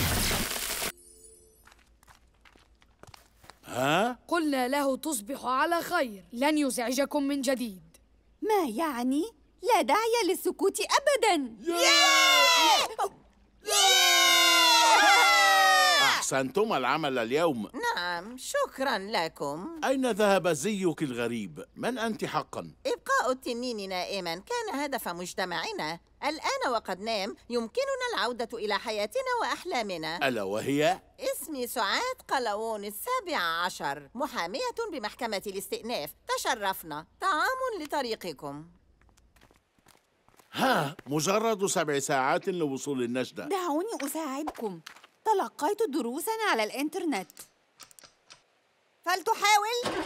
ها؟ قلنا له تصبح على خير، لن يزعجكم من جديد. ما يعني؟ لا داعي للسكوت أبداً. أحسنتم العمل اليوم. نعم، شكراً لكم. أين ذهب زيك الغريب؟ من أنت حقاً؟ إبقاء التنين نائماً كان هدف مجتمعنا. الآن وقد نام يمكننا العودة إلى حياتنا وأحلامنا. ألا وهي؟ اسمي سعاد قلاوون السابع عشر، محامية بمحكمة الاستئناف. تشرفنا. طعام لطريقكم. ها، مجرد سبع ساعات لوصول النجدة. دعوني أساعدكم. تلقيت دروساً على الإنترنت. فلتحاول.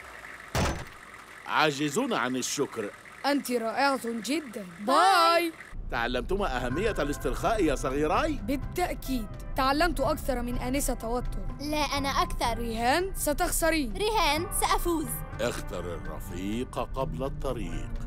عاجزون عن الشكر. أنت رائعة جداً. باي. تعلمتما أهمية الاسترخاء يا صغيراي؟ بالتأكيد. تعلمت أكثر من آنسة توتر. لا، أنا أكثر. ريهان، ستخسرين. ريهان، سأفوز. اختر الرفيق قبل الطريق.